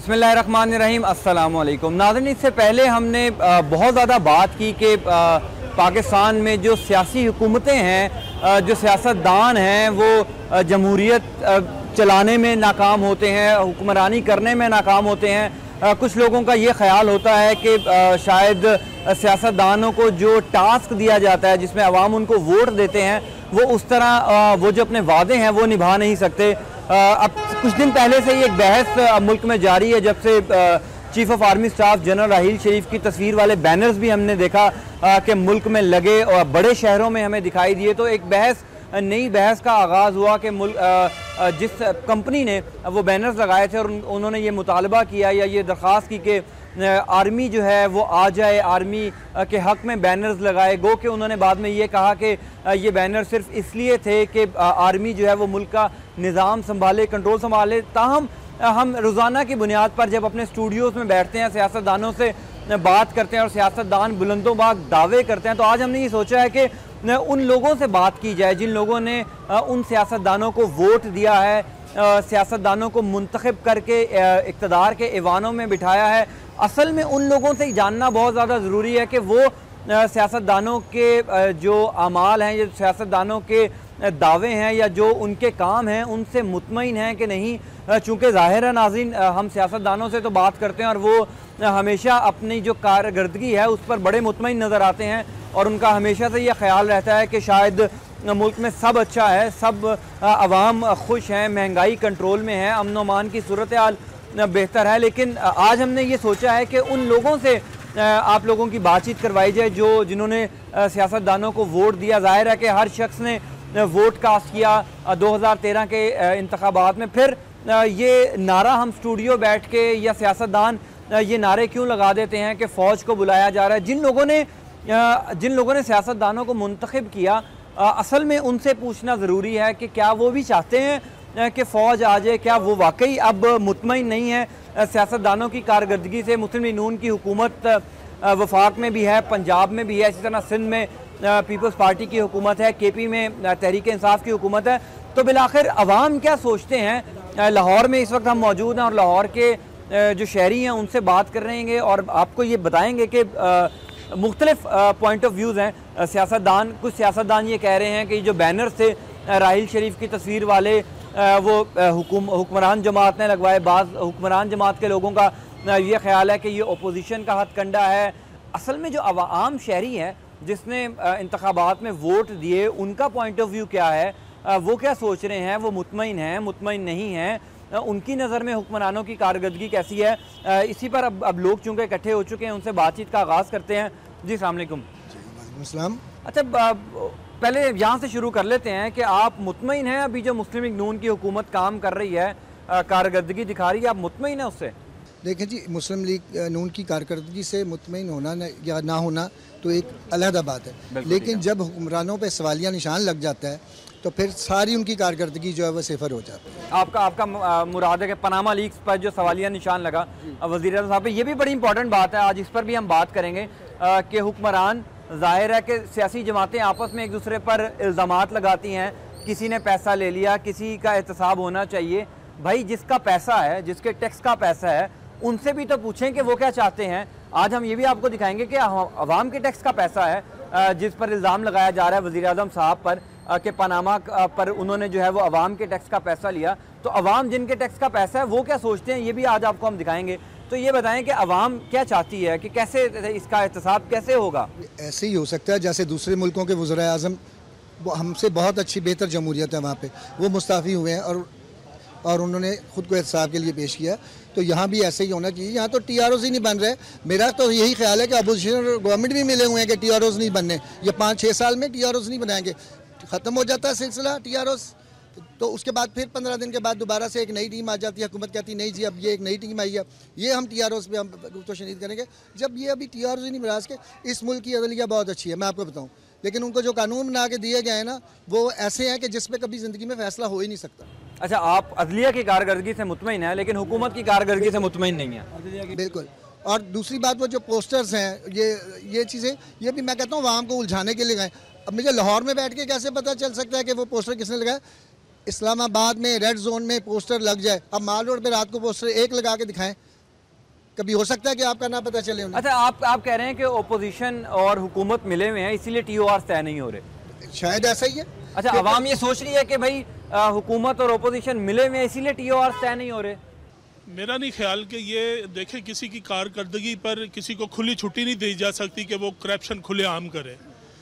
बिस्मिल्लाहिर्रहमानिर्रहीम। अस्सलाम वालेकुम नाज़रीन, इससे पहले हमने बहुत ज़्यादा बात की कि पाकिस्तान में जो सियासी हुकूमतें हैं, जो सियासतदान हैं, वो जमहूरियत चलाने में नाकाम होते हैं, हुक्मरानी करने में नाकाम होते हैं। कुछ लोगों का ये ख्याल होता है कि शायद सियासतदानों को जो टास्क दिया जाता है, जिसमें अवाम उनको वोट देते हैं, वो उस तरह वो जो अपने वादे हैं वो निभा नहीं सकते। अब कुछ दिन पहले से ही एक बहस मुल्क में जारी है, जब से chief of army staff general Raheel Sharif की तस्वीर वाले बैनर्स भी हमने देखा कि मुल्क में लगे और बड़े शहरों में हमें दिखाई दिए। तो एक नई बहस का आगाज़ हुआ कि जिस कंपनी ने वो बैनर्स लगाए थे और उन्होंने ये मुतालबा किया या ये दरख्वास्त की कि आर्मी जो है वो आ जाए, आर्मी के हक़ में बैनर्स लगाए। गो कि उन्होंने बाद में ये कहा कि ये बैनर सिर्फ इसलिए थे कि आर्मी जो है वो मुल्क का निज़ाम संभाले, कंट्रोल संभाले। ताहम हम रोज़ाना की बुनियाद पर जब अपने स्टूडियोज़ में बैठते हैं, सियासतदानों से बात करते हैं और सियासतदान बुलंदों बाग दावे करते हैं, तो आज हमने ये सोचा है कि उन लोगों से बात की जाए जिन लोगों ने उन सियासतदानों को वोट दिया है, सियासतदानों को मुंतखब करके इक़्तिदार के ऐवानों में बिठाया है। असल में उन लोगों से ही जानना बहुत ज़्यादा ज़रूरी है कि वो सियासतदानों के जो अमाल हैं, जो सियासतदानों के दावे हैं या जो उनके काम हैं, उनसे मुतमईन हैं कि नहीं। चूँकि ज़ाहिर है नाज़रीन, हम सियासतदानों से तो बात करते हैं और वो हमेशा अपनी जो कारकर्दगी है उस पर बड़े मुतमईन नज़र आते हैं और उनका हमेशा से ये ख्याल रहता है कि शायद मुल्क में सब अच्छा है, सब अवाम खुश हैं, महंगाई कंट्रोल में है, अमन अमान की सूरत हाल बेहतर है। लेकिन आज हमने ये सोचा है कि उन लोगों से आप लोगों की बातचीत करवाई जाए जिन्होंने सियासतदानों को वोट दिया। ज़ाहिर है कि हर शख्स ने वोट कास्ट किया 2013 के इंतखाबात में। फिर ये नारा हम स्टूडियो बैठ के या सियासतदान ये नारे क्यों लगा देते हैं कि फ़ौज को बुलाया जा रहा है? जिन लोगों ने सियासतदानों को मुंतखब किया, असल में उनसे पूछना ज़रूरी है कि क्या वो भी चाहते हैं कि फ़ौज आ जाए? क्या वो वाकई अब मुतमईन नहीं है सियासतदानों की कारकर्दगी से? मुस्लिम लीग नून की हुकूमत वफाक में भी है, पंजाब में भी है, इसी तरह सिंध में पीपल्स पार्टी की हुकूमत है, KP में तहरीक इंसाफ की हुकूमत है। तो बिलाखिर अवाम क्या सोचते हैं? लाहौर में इस वक्त हम मौजूद हैं और लाहौर के जो शहरी हैं उनसे बात कर रहे हैं और आपको ये बताएंगे कि मुख्तलिफ पॉइंट ऑफ व्यूज़ हैं सियासतदान। कुछ सियासतदान ये कह रहे हैं कि जो बैनर थे राहील शरीफ की तस्वीर वाले वो हुक्मरान जमात ने लगवाए। बाज़ हुक्मरान जमात के लोगों का ये ख्याल है कि ये अपोजिशन का हथकंडा है। असल में जो आम शहरी है जिसने इंतखाबात में वोट दिए, उनका पॉइंट ऑफ व्यू क्या है? वो क्या सोच रहे हैं? वो मुतमईन हैं, मुतमईन नहीं हैं? उनकी नज़र में हुक्मरानों की कारकर्दगी कैसी है? इसी पर अब लोग चूँकि इकट्ठे हो चुके हैं, उनसे बातचीत का आगाज़ करते हैं। जी अस्सलाम वालेकुम। अच्छा, पहले यहाँ से शुरू कर लेते हैं कि आप मुतमईन हैं अभी जो मुस्लिम लीग नून की हुकूमत काम कर रही है, कारकर्दगी दिखा रही है, आप मुतमईन हैं उससे? देखें जी, मुस्लिम लीग नून की कारकर्दगी से मुतमईन होना या ना होना तो एक अलग बात है, लेकिन जब हुक्मरानों पे सवालिया निशान लग जाता है तो फिर सारी उनकी कारकर्दगी जो है वो सिफर हो जाती है। आपका मुराद है कि पनामा लीक्स पर जो सवालिया निशान लगा वज़ीर आज़म साहब पे, ये भी बड़ी इंपॉर्टेंट बात है, आज इस पर भी हम बात करेंगे कि हुक्मरान, ज़ाहिर है कि सियासी जमातें आपस में एक दूसरे पर इल्ज़ामात लगाती हैं, किसी ने पैसा ले लिया, किसी का एहतसाब होना चाहिए। भाई जिसका पैसा है, जिसके टैक्स का पैसा है, उनसे भी तो पूछें कि वो क्या चाहते हैं। आज हम ये भी आपको दिखाएंगे कि अवाम के टैक्स का पैसा है जिस पर इल्ज़ाम लगाया जा रहा है वज़ीर आज़म साहब पर कि पनामा पर उन्होंने जो है वो अवाम के टैक्स का पैसा लिया। तो अवाम जिनके टैक्स का पैसा है वो क्या सोचते हैं, ये भी आज आपको हम दिखाएंगे। तो ये बताएं कि अवाम क्या चाहती है, कि कैसे इसका एहतसाब कैसे होगा? ऐसे ही हो सकता है जैसे दूसरे मुल्कों के वज़ीर आज़म, वो हमसे बहुत अच्छी बेहतर जमहूरियत है वहाँ पे, वो मुस्ताफ़ी हुए हैं और उन्होंने ख़ुद को एहतसाब के लिए पेश किया। तो यहाँ भी ऐसे ही होना चाहिए। यहाँ तो TROs ही नहीं बन रहे। मेरा तो यही ख्याल है कि अपोजिशन गवर्नमेंट भी मिले हुए हैं कि TROs नहीं बनने, ये 5-6 साल में TROs नहीं बनाएंगे। ख़त्म हो जाता है सिलसिला TROs, तो उसके बाद फिर 15 दिन के बाद दोबारा से एक नई टीम आ जाती है। हुकूमत कहती नहीं जी अब ये एक नई टीम आई है, ये हम TROs पे हम गुफ्तशनीद करेंगे। जब ये अभी TROs ही नहीं बना सके। इस मुल्क की अदलिया बहुत अच्छी है, मैं आपको बताऊँ, लेकिन उनको जो कानून बना के दिए गए हैं ना, वो ऐसे हैं कि जिस पे कभी ज़िंदगी में फ़ैसला हो ही नहीं सकता। अच्छा, आप अदलिया की कारकर्दगी से मुतमईन है लेकिन हुकूमत की कारकर्दगी से मुतमईन नहीं है? बिल्कुल। और दूसरी बात, वो जो पोस्टर्स हैं, ये चीज़ें, ये भी मैं कहता हूँ आवाम को उलझाने के लिए गए। अब मुझे लाहौर में बैठ के कैसे पता चल सकता है कि वो पोस्टर किसने लगाया? इस्लामाबाद में रेड जोन में पोस्टर लग जाए। अब माल रोड पे रात को पोस्टर एक लगा के दिखाएं कभी हो सकता है कि आपका ना पता चले उन्हें। अच्छा, आप कह रहे हैं कि ओपोजिशन और हुकूमत मिले हुए हैं इसीलिए TOR तय नहीं हो रहे, शायद ऐसा ही है। अच्छा, आवाम ये सोच रही है कि भाई हुकूमत और ओपोजिशन मिले हुए हैं इसीलिए TOR तय नहीं हो रहे। मेरा नहीं ख्याल कि ये देखें, किसी की कारकर्दगी पर किसी को खुली छुट्टी नहीं दी जा सकती कि वो करप्शन खुलेआम करे।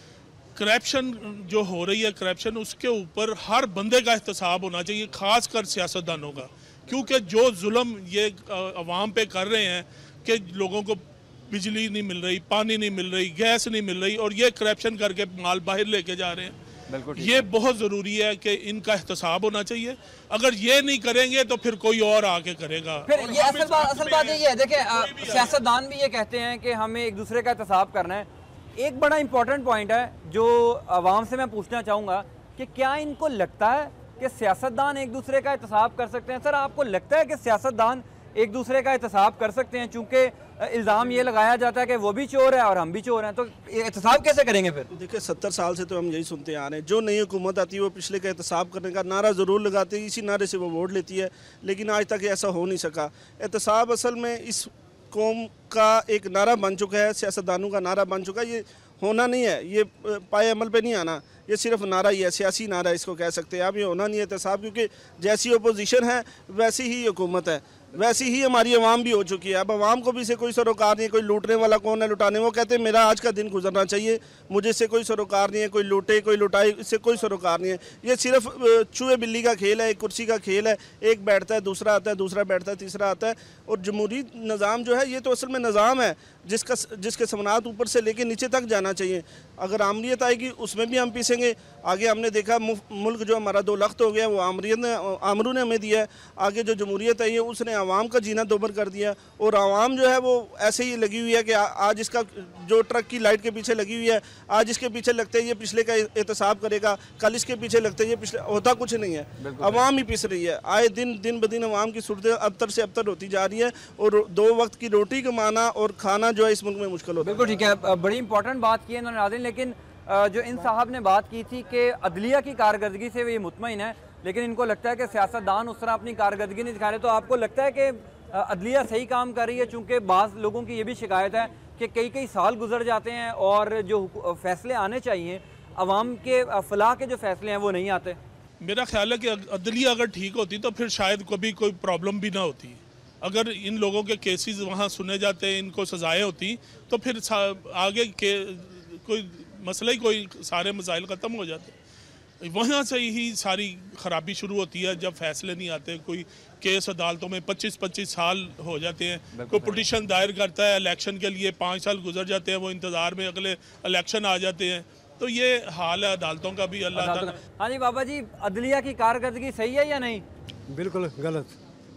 करप्शन जो हो रही है, करप्शन उसके ऊपर हर बंदे का एहतसाब होना चाहिए, ख़ासकर सियासतदानों का, क्योंकि जो जुल्म ये अवाम पे कर रहे हैं कि लोगों को बिजली नहीं मिल रही, पानी नहीं मिल रही, गैस नहीं मिल रही, और ये करप्शन करके माल बाहर लेके जा रहे हैं। ये बहुत ज़रूरी है कि इनका एहतसाब होना चाहिए। अगर ये नहीं करेंगे तो फिर कोई और आके करेगा। फिर ये असल बात यही है, देखिए सियासतदान भी ये कहते हैं कि हमें एक दूसरे का एहतसाब करना है। एक बड़ा इंपॉर्टेंट पॉइंट है जो आवाम से मैं पूछना चाहूँगा कि क्या इनको लगता है कि सियासतदान एक दूसरे का एहतसाब कर सकते हैं? सर, आपको लगता है कि सियासतदान एक दूसरे का एहतसाब कर सकते हैं? चूँकि इल्ज़ाम ये लगाया जाता है कि वो भी चोर है और हम भी चोर हैं, तो एहतसाब कैसे करेंगे फिर? देखिए, 70 साल से तो हम यही सुनते आ रहे हैं, जो नई हुकूमत आती है वो पिछले का एहतसाब करने का नारा ज़रूर लगाती है, इसी नारे से वो वोट लेती है, लेकिन आज तक ऐसा हो नहीं सका। एहतसाब असल में इस कौम का एक नारा बन चुका है, सियासतदानों का नारा बन चुका है। ये होना नहीं है, ये पाए अमल पे नहीं आना, ये सिर्फ नारा ही है, सियासी नारा इसको कह सकते हैं आप। ये होना नहीं है एहतसाब, क्योंकि जैसी अपोजिशन है वैसी ही हुकूमत है, वैसी ही हमारी आवाम भी हो चुकी है। अब आवाम को भी इससे कोई सरोकार नहीं है। कोई लूटने वाला कौन है, लुटाने? वो कहते हैं मेरा आज का दिन गुजरना चाहिए, मुझे इससे कोई सरोकार नहीं है। कोई लूटे कोई लुटाए, इससे कोई सरोकार नहीं है। ये सिर्फ चूहे बिल्ली का खेल है, एक कुर्सी का खेल है। एक बैठता है, दूसरा आता है, दूसरा बैठता है, तीसरा आता है। और जमहूरी निज़ाम जो है ये तो असल में निज़ाम है जिसके समनात ऊपर से लेके नीचे तक जाना चाहिए। अगर आमरीत आएगी उसमें भी हम पीसेंगे। आगे हमने देखा मुल्क जो हमारा 2 लख्त हो गया वो आमरू ने हमें दिया है। आगे जो जमहूरियत आई है उसने आवाम का जीना दोबर कर दिया, और आवाम जो है वो ऐसे ही लगी हुई है कि आज इसका जो ट्रक की लाइट के पीछे लगी हुई है, आज इसके पीछे लगते हैं ये पिछले का एहतसाब करेगा, कल इसके पीछे लगते हैं ये पिछले। होता कुछ नहीं है, आवाम ही पिस रही है। आए दिन ब दिन आवाम की सूरत अबतर से अबतर होती जा रही है, और 2 वक्त की रोटी कमाना और खाना जो है इस मुल्क में मुश्किल होता है। बिल्कुल ठीक है, बड़ी इंपॉर्टेंट बात की है इन्होंने नाज़रीन। लेकिन जो इन साहब ने बात की थी कि अदलिया की कारकर्दगी से ये मुतमईन है, लेकिन इनको लगता है कि सियासतदान उस तरह अपनी कारकर्दगी नहीं दिखा रहे। तो आपको लगता है कि अदलिया सही काम कर रही है? चूँकि बाज़ लोगों की ये भी शिकायत है कि कई साल गुजर जाते हैं और जो फैसले आने चाहिए अवाम के फलाह के जो फैसले हैं वो नहीं आते। मेरा ख्याल है कि अदलिया अगर ठीक होती तो फिर शायद कभी कोई प्रॉब्लम भी ना होती। अगर इन लोगों के केसेस वहाँ सुने जाते, इनको सजाएं होती, तो फिर आगे के कोई मसला ही कोई सारे मसाइल ख़त्म हो जाते। वहाँ से ही सारी ख़राबी शुरू होती है जब फैसले नहीं आते। कोई केस अदालतों में 25-25 साल हो जाते हैं। कोई पिटीशन दायर करता है इलेक्शन के लिए, 5 साल गुजर जाते हैं, वो इंतज़ार में अगले इलेक्शन आ जाते हैं। तो ये हाल है अदालतों का भी। अल्लाह ताला। हाँ जी बाबा जी, अदलिया की कारकर्दगी सही है या नहीं? बिल्कुल गलत।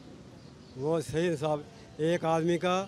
वो सही साहब, एक आदमी का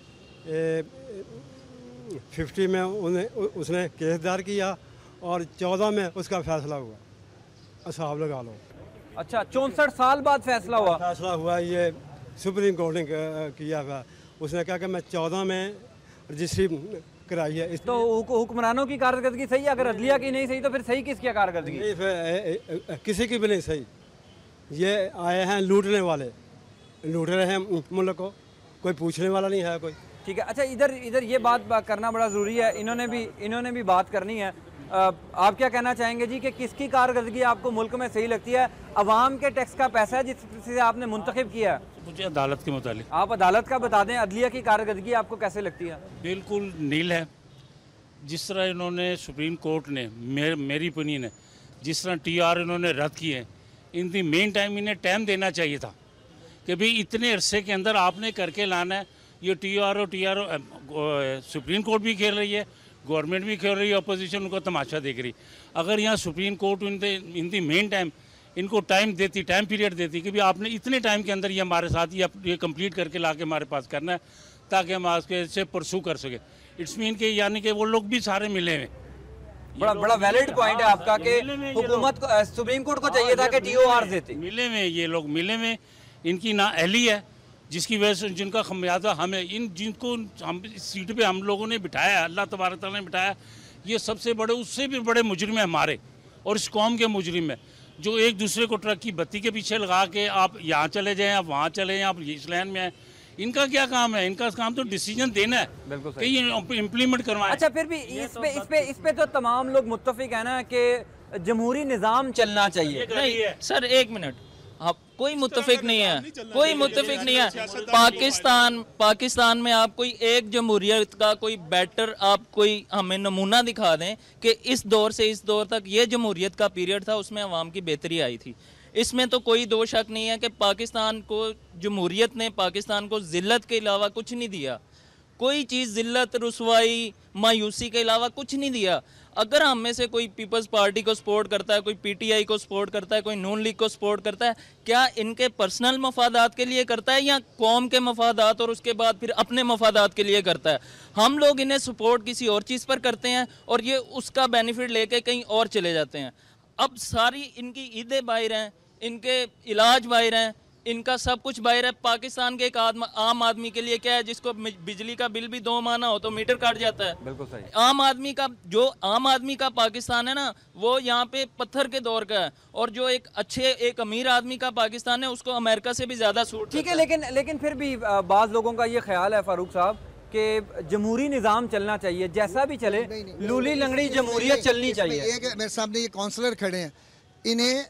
50 में उसने केस दायर किया और 14 में उसका फैसला हुआ। हिसाब लगा लो। अच्छा, 64 साल बाद फैसला हुआ? फैसला हुआ, ये सुप्रीम कोर्ट ने किया था। उसने कहा कि मैं 14 में रजिस्ट्री कराई है। तो हुक्मरानों की कारकर्दगी सही है? अगर अदलिया की नहीं सही तो फिर सही किसकी कारकर्दगी? किसी की भी नहीं सही। ये आए हैं लूटने वाले, लूट रहे हैं मुल्क को, कोई पूछने वाला नहीं है कोई। ठीक है। अच्छा, इधर ये बात करना बड़ा ज़रूरी है, इन्होंने भी बात करनी है। आप क्या कहना चाहेंगे जी कि किसकी कारकर्दगी आपको मुल्क में सही लगती है? अवाम के टैक्स का पैसा है जिससे आपने मुंतखब किया है। मुझे अदालत के मुतालिक आप अदालत का बता दें, अदलिया की कारकर्दगी आपको कैसे लगती है? बिल्कुल नील है। जिस तरह इन्होंने सुप्रीम कोर्ट ने मेरी ओपिनियन है, जिस तरह TR इन्होंने रद्द किए, इन दी मेन टाइम इन्हें टाइम देना चाहिए था कि भाई इतने अरसे के अंदर आपने करके लाना है। ये TR सुप्रीम कोर्ट भी खेल रही है, गवर्नमेंट भी खेल रही है, अपोजिशन उनको तमाशा देख रही। अगर यहाँ supreme court in the meantime इनको टाइम पीरियड देती कि भाई आपने इतने टाइम के अंदर ये हमारे साथ ये कंप्लीट करके ला के हमारे पास करना है, ताकि हम आगे से परसू कर सके। इट्स मीन के यानी कि वो लोग भी सारे मिले हुए। बड़ा वैलिड पॉइंट है आपका कि हुकूमत को, सुप्रीम कोर्ट को चाहिए था कि TOR देती। मिले हुए ये लोग, मिले हुए, इनकी ना अहली है, जिसकी वजह से जिनका खमियाजा हमें जिनको हम इस सीट पे हम लोगों ने बिठाया, अल्लाह तबारक तआला ने बिठाया, ये सबसे बड़े, उससे भी बड़े मुजरिम है हमारे और इस कौम के मुजरिम है, जो एक दूसरे को ट्रक की बत्ती के पीछे लगा के आप यहाँ चले जाएं, आप वहाँ चले जाएं, आप इस लाइन में आए। इनका क्या काम है? इनका काम तो डिसीजन देना है, बिल्कुल कि ये इम्प्लीमेंट करवाएं। अच्छा, फिर भी इस पे तो तमाम लोग मुत्तफिक है ना कि जमहूरी निज़ाम चलना चाहिए। नहीं सर, एक मिनट, आप कोई मुत्तफिक नहीं है, कोई मुत्तफिक नहीं है। पाकिस्तान में आप कोई एक जमहूरियत का कोई बेटर आप कोई हमें नमूना दिखा दें कि इस दौर से इस दौर तक ये जमहूरियत का पीरियड था, उसमें अवाम की बेहतरी आई थी। इसमें तो कोई दो शक नहीं है कि पाकिस्तान को जमहूरियत ने पाकिस्तान को जिल्लत के अलावा कुछ नहीं दिया, कोई चीज़ जिल्लत, रुसवाई, मायूसी के अलावा कुछ नहीं दिया। अगर हम में से कोई पीपल्स पार्टी को सपोर्ट करता है, कोई पीटीआई को सपोर्ट करता है, कोई नून लीग को सपोर्ट करता है, क्या इनके पर्सनल मफादात के लिए करता है या कौम के मफादात और उसके बाद फिर अपने मफादात के लिए करता है? हम लोग इन्हें सपोर्ट किसी और चीज़ पर करते हैं और ये उसका बेनिफिट लेके कहीं और चले जाते हैं। अब सारी इनकी ईदें बाहर हैं, इनके इलाज बाहर हैं, इनका सब कुछ बाहर है। पाकिस्तान के एक आम आदमी के लिए क्या है, जिसको बिजली का बिल भी 2 माह हो तो मीटर काट जाता है। बिल्कुल सही। आम आदमी का पाकिस्तान है ना, वो यहाँ पे पत्थर के दौर का है, और जो एक अमीर आदमी का पाकिस्तान है उसको अमेरिका से भी ज्यादा सूट। ठीक है, लेकिन फिर भी बाज़ लोगों का ये ख्याल है फारूक साहब कि जमहूरी निज़ाम चलना चाहिए, जैसा भी चले, लूली लंगड़ी जमहूरियत चलनी चाहिए। एक मेरे सामने ये काउंसलर खड़े हैं, इन्हें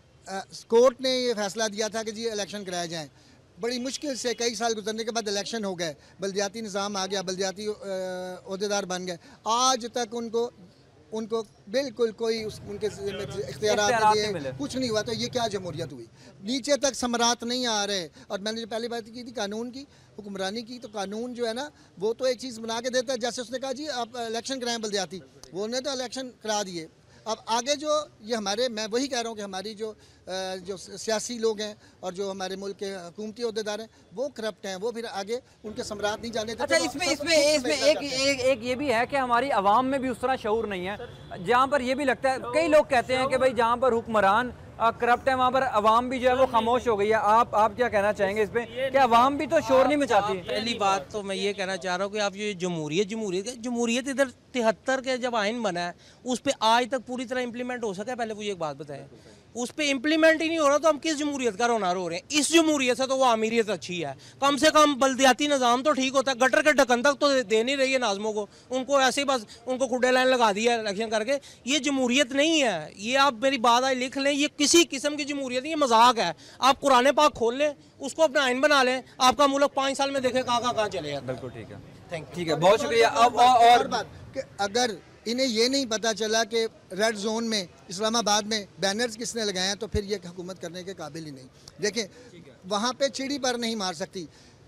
कोर्ट ने ये फैसला दिया था कि जी इलेक्शन कराए जाएं। बड़ी मुश्किल से कई साल गुजरने के बाद इलेक्शन हो गए, बल्दियाती निज़ाम आ गया, बल्दियाती ओहदेदार बन गए। आज तक उनको बिल्कुल कोई उनके इख्तियारात दिए कुछ नहीं हुआ। तो ये क्या जमहूरियत हुई? नीचे तक समरात नहीं आ रहे। और मैंने जो पहली बात की थी कानून की, हुक्मरानी की, तो कानून जो है ना वो तो एक चीज़ बना के देता है। जैसे उसने कहा जी आप इलेक्शन कराएं बल्दियाती, वो ने तो इलेक्शन करा दिए। अब आगे जो ये हमारे, मैं वही कह रहा हूँ कि हमारी जो सियासी लोग हैं और जो हमारे मुल्क के हुकूमती अहदेदार हैं वो करप्ट हैं, वो फिर आगे उनके सम्राट नहीं जाने देते। अच्छा, इसमें एक ये भी है कि हमारी आवाम में भी उस तरह शऊर नहीं है, जहाँ पर ये भी लगता है, कई लोग कहते हैं कि भाई जहाँ पर हुक्मरान करप्ट है वहाँ पर आवाम भी जो है वो खामोश हो गई है। आप क्या कहना चाहेंगे इस पे कि आवाम भी तो शोर नहीं मचाती? पहली बात तो मैं ये कहना चाह रहा हूँ कि आप ये जमहूरियत इधर 73 के जब आइन बना है उस पर आज तक पूरी तरह इम्प्लीमेंट हो सका? पहले वो एक बात बताएं, उस पर इम्प्लीमेंट ही नहीं हो रहा तो हम किस जमहूरियत का रोनार हो रहे हैं? इस जमहूरियत से तो वो अमीरियत अच्छी है, कम से कम बल्दियाती निज़ाम तो ठीक होता है। गटर के ढक्कन तक तो दे नहीं रही है नाज़मों को, उनको ऐसे ही बस उनको खुडे लाइन लगा दिया इलेक्शन करके। ये जमहूरियत नहीं है, ये आप मेरी बात आज लिख लें, ये किसी किस्म की जमहूरियत नहीं, ये मजाक है। आप कुरान पाक खोल लें, उसको अपना आइन बना लें, आपका मुल्क 5 साल में देखें कहाँ चलेगा। बिल्कुल ठीक है, थैंक यू। ठीक है, बहुत शुक्रिया। अब और बात कि अगर इन्हें ये नहीं पता चला कि रेड जोन में इस्लामाबाद में बैनर्स किसने लगाए हैं तो फिर ये हुकूमत करने के काबिल ही नहीं। देखें वहाँ पे चिड़ी पर नहीं मार सकती,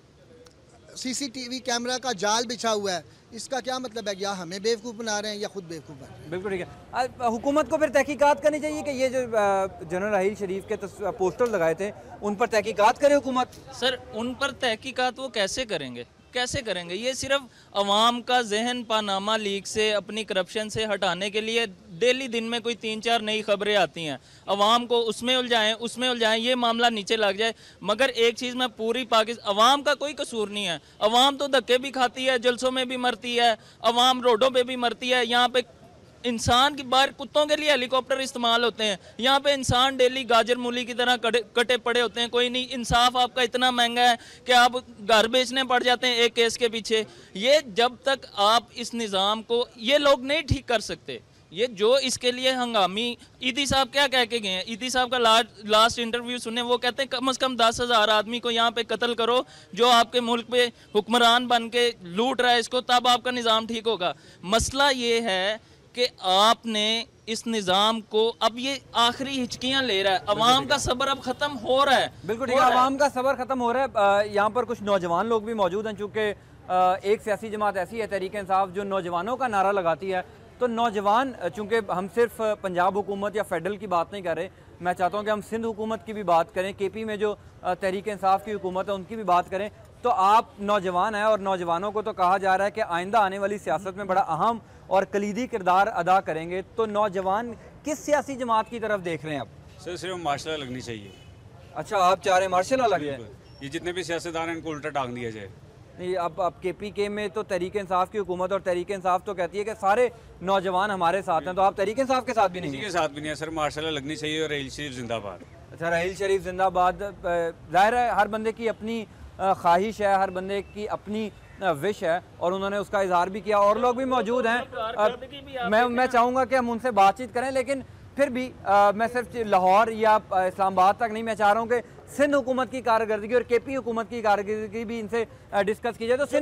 सीसीटीवी कैमरा का जाल बिछा हुआ है, इसका क्या मतलब है? या हमें बेवकूफ़ बना रहे हैं या खुद बेवकूफ़ बना रहे हैं। बिल्कुल ठीक है। हुकूमत को फिर तहकीकात करनी चाहिए कि ये जो जनरल राहील शरीफ के पोस्टर लगाए थे उन पर तहकीकात करे हुकूमत। सर, उन पर तहकीकात वो कैसे करेंगे? ये सिर्फ अवाम का जहन पानामा लीग से, अपनी करप्शन से हटाने के लिए डेली दिन में कोई 3-4 नई खबरें आती हैं, अवाम को उसमें उलझाएं, ये मामला नीचे लग जाए। मगर एक चीज़ में पूरी पाकिस्तान, अवाम का कोई कसूर नहीं है, अवाम तो धक्के भी खाती है, जलसों में भी मरती है, अवाम रोडों पे भी मरती है। यहाँ पे इंसान की बाहर कुत्तों के लिए हेलीकॉप्टर इस्तेमाल होते हैं, यहाँ पे इंसान डेली गाजर मूली की तरह कटे पड़े होते हैं। कोई नहीं, इंसाफ आपका इतना महंगा है कि आप घर बेचने पड़ जाते हैं एक केस के पीछे। ये जब तक आप इस निज़ाम को ये लोग नहीं ठीक कर सकते, ये जो इसके लिए हंगामी, ईदी साहब क्या कह के गए हैं? ईदी साहब का लास्ट इंटरव्यू सुने, वो कहते हैं कम से कम 10,000 आदमी को यहाँ पे कत्ल करो जो आपके मुल्क पे हुक्मरान बन के लूट रहा है इसको, तब आपका निज़ाम ठीक होगा। मसला ये है कि आपने इस निज़ाम को, अब ये आखिरी हिचकियां ले रहा है, अवाम का सब्र अब ख़त्म हो रहा है। बिल्कुल ठीक है, अवाम का सब्र ख़त्म हो रहा है। यहाँ पर कुछ नौजवान लोग भी मौजूद हैं, चूँकि एक सियासी जमात ऐसी है तहरीक इंसाफ जो नौजवानों का नारा लगाती है। तो नौजवान, चूँकि हम सिर्फ पंजाब हुकूमत या फेडरल की बात नहीं कर रहे, मैं चाहता हूँ कि हम सिंध हुकूमत की भी बात करें, KP में जो तहरीक इंसाफ की हुकूमत है उनकी भी बात करें। तो आप नौजवान हैं और नौजवानों को तो कहा जा रहा है कि आइंदा आने वाली सियासत में बड़ा अहम और कलीदी किरदार अदा करेंगे। तो नौजवान किस सियासी जमात की तरफ देख रहे हैं अब? सर सिर्फ मार्शल लॉ लगनी चाहिए। अच्छा, आप चाह रहे हैं मार्शल लॉ लग जाए? ये जितने भी सियासतदान हैं इनको उल्टा टांग दिया जाए। नहीं, अब KPK में तो तहरीक इंसाफ की हुकूमत, और तहरीक इंसाफ तो कहती है कि सारे नौजवान हमारे साथ हैं, तो आप तहरीक इंसाफ के साथ भी नहीं किसी के साथ भी नहीं है सर। मार्शल लॉ लगनी चाहिए और राहील शरीफ जिंदाबाद। अच्छा, राहील शरीफ जिंदाबाद। जाहिर है हर बंदे की अपनी ख्वाहिश है, हर बंदे की अपनी विश है और उन्होंने उसका इजहार भी किया। और लोग भी मौजूद हैं, मैं चाहूँगा कि हम उनसे बातचीत करें, लेकिन फिर भी मैं सिर्फ लाहौर या इस्लामाबाद तक नहीं, मैं चाह रहा हूँ कि सिंध हुकूमत की कारकर्दगी और KP हुकूमत की कारकर्दगी भी इनसे डिस्कस की जाए। तो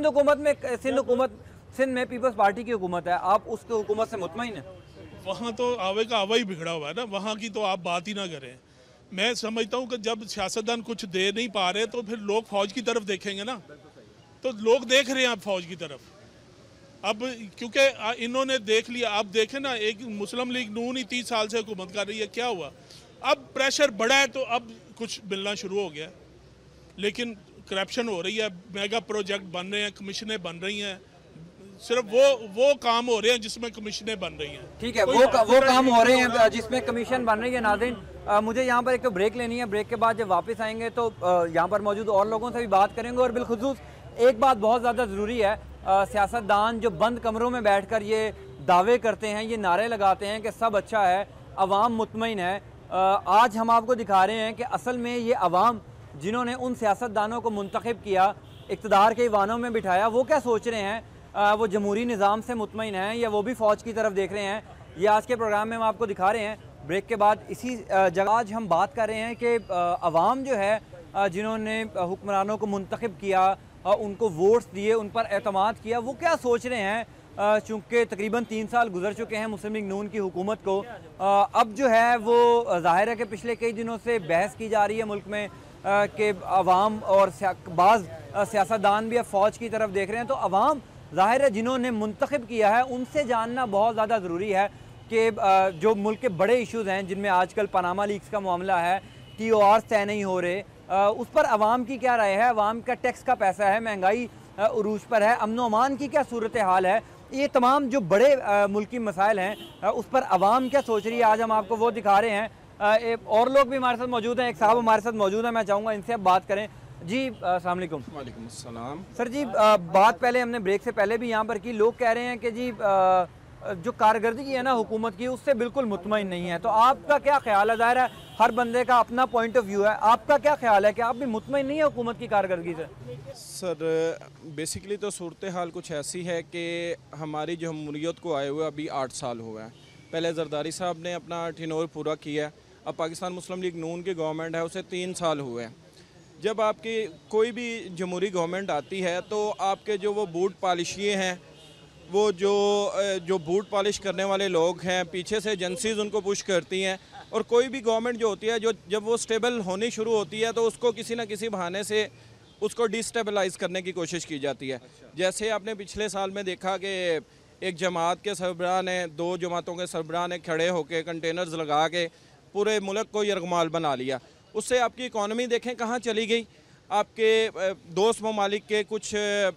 सिंध में पीपल्स पार्टी की हुकूमत है, आप उसकी हुकूमत से मुतमईन हैं? वहाँ तो आवे का आवा ही बिगड़ा हुआ है ना, वहाँ की तो आप बात ही ना करें। मैं समझता हूँ कि जब सियासतदान कुछ दे नहीं पा रहे तो फिर लोग फौज की तरफ देखेंगे ना, तो लोग देख रहे हैं अब फौज की तरफ। अब क्योंकि इन्होंने देख लिया, अब देखें ना, एक मुस्लिम लीग नून ही 30 साल से हुकूमत कर रही है, क्या हुआ? अब प्रेशर बढ़ा है तो अब कुछ मिलना शुरू हो गया, लेकिन करप्शन हो रही है, मेगा प्रोजेक्ट बन रहे हैं, कमीशनें बन रही हैं, सिर्फ वो काम हो रहे हैं जिसमें कमीशनें बन रही हैं। ठीक है, वो काम हो रहे हैं जिसमें कमीशन बन रही है। नाज़रीन, मुझे यहाँ पर एक तो ब्रेक लेनी है, ब्रेक के बाद जब वापस आएंगे तो यहाँ पर मौजूद और लोगों से भी बात करेंगे। और बिलखुसूस एक बात बहुत ज़्यादा ज़रूरी है, सियासतदान जो बंद कमरों में बैठकर ये दावे करते हैं, ये नारे लगाते हैं कि सब अच्छा है, अवाम मुतमईन है, आज हम आपको दिखा रहे हैं कि असल में ये अवाम जिन्होंने उन सियासतदानों को मुंतखब किया, इक़्तिदार के ईवानों में बिठाया, वो क्या सोच रहे हैं? वो जमहूरी निज़ाम से मुतमईन हैं या वो भी फ़ौज की तरफ देख रहे हैं? ये आज के प्रोग्राम में हम आपको दिखा रहे हैं। ब्रेक के बाद इसी जगह आज हम बात कर रहे हैं कि अवाम जो है जिन्होंने हुक्मरानों को मुंतखब किया, उनको वोट्स दिए, उन पर एतमाद किया, वो क्या सोच रहे हैं? चूँकि तकरीबन 3 साल गुजर चुके हैं मुस्लिम लीग नून की हुकूमत को, अब जो है वो ज़ाहिर है कि पिछले कई दिनों से बहस की जा रही है मुल्क में कि अवाम और बाज़ सियासतदान भी अब फ़ौज की तरफ देख रहे हैं। तो अवाम ज़ाहिर है जिन्होंने मुंतखब किया है उनसे जानना बहुत ज़्यादा ज़रूरी है कि जो मुल्क के बड़े इशूज़ हैं, जिनमें आजकल पनामा लीक्स का मामला है, TOR तय नहीं हो रहे, उस पर अवाम की क्या राय है? अवाम का टैक्स का पैसा है, महंगाई उरूज पर है, अमन व अमान की क्या सूरत हाल है? ये तमाम जो बड़े मुल्की मसाइल हैं उस पर अवाम क्या सोच रही है, आज हम आपको वो दिखा रहे हैं। और लोग भी हमारे साथ मौजूद हैं, एक साहब हमारे साथ मौजूद हैं, मैं चाहूँगा इनसे अब बात करें। जी अस्सलाम वालेकुम। वालेकुम अस्सलाम। सर जी, बात पहले हमने ब्रेक से पहले भी यहाँ पर की, लोग कह रहे हैं कि जी जो कारकर्दगी है ना हुकूमत की, उससे बिल्कुल मुतमईन नहीं है। तो आपका क्या ख्याल है? ज़ाहिर है हर बंदे का अपना पॉइंट ऑफ व्यू है, आपका क्या ख्याल है कि आप भी मुतमईन नहीं है हुकूमत की कारकर्दगी से? सर बेसिकली तो सूरत हाल कुछ ऐसी है कि हमारी जमहूरियत को आए हुए अभी 8 साल हुए हैं। पहले जरदारी साहब ने अपना टेन्योर पूरा किया, अब पाकिस्तान मुस्लिम लीग नून की गवर्नमेंट है, उसे 3 साल हुए हैं। जब आपकी कोई भी जमहूरी गवर्नमेंट आती है तो आपके जो वो बूट पॉलिशिए हैं, वो जो बूट पॉलिश करने वाले लोग हैं, पीछे से एजेंसीज उनको पुश करती हैं, और कोई भी गवर्नमेंट जो होती है, जो जब वो स्टेबल होनी शुरू होती है तो उसको किसी न किसी बहाने से उसको डिस्टेबलाइज करने की कोशिश की जाती है। जैसे आपने पिछले साल में देखा कि एक जमात के सरबराह ने, 2 जमातों के सरबराह ने खड़े होकर कंटेनर्स लगा के पूरे मुल्क को यरगमाल बना लिया। उससे आपकी इकॉनमी देखें कहाँ चली गई। आपके दोस्त ममालिक के कुछ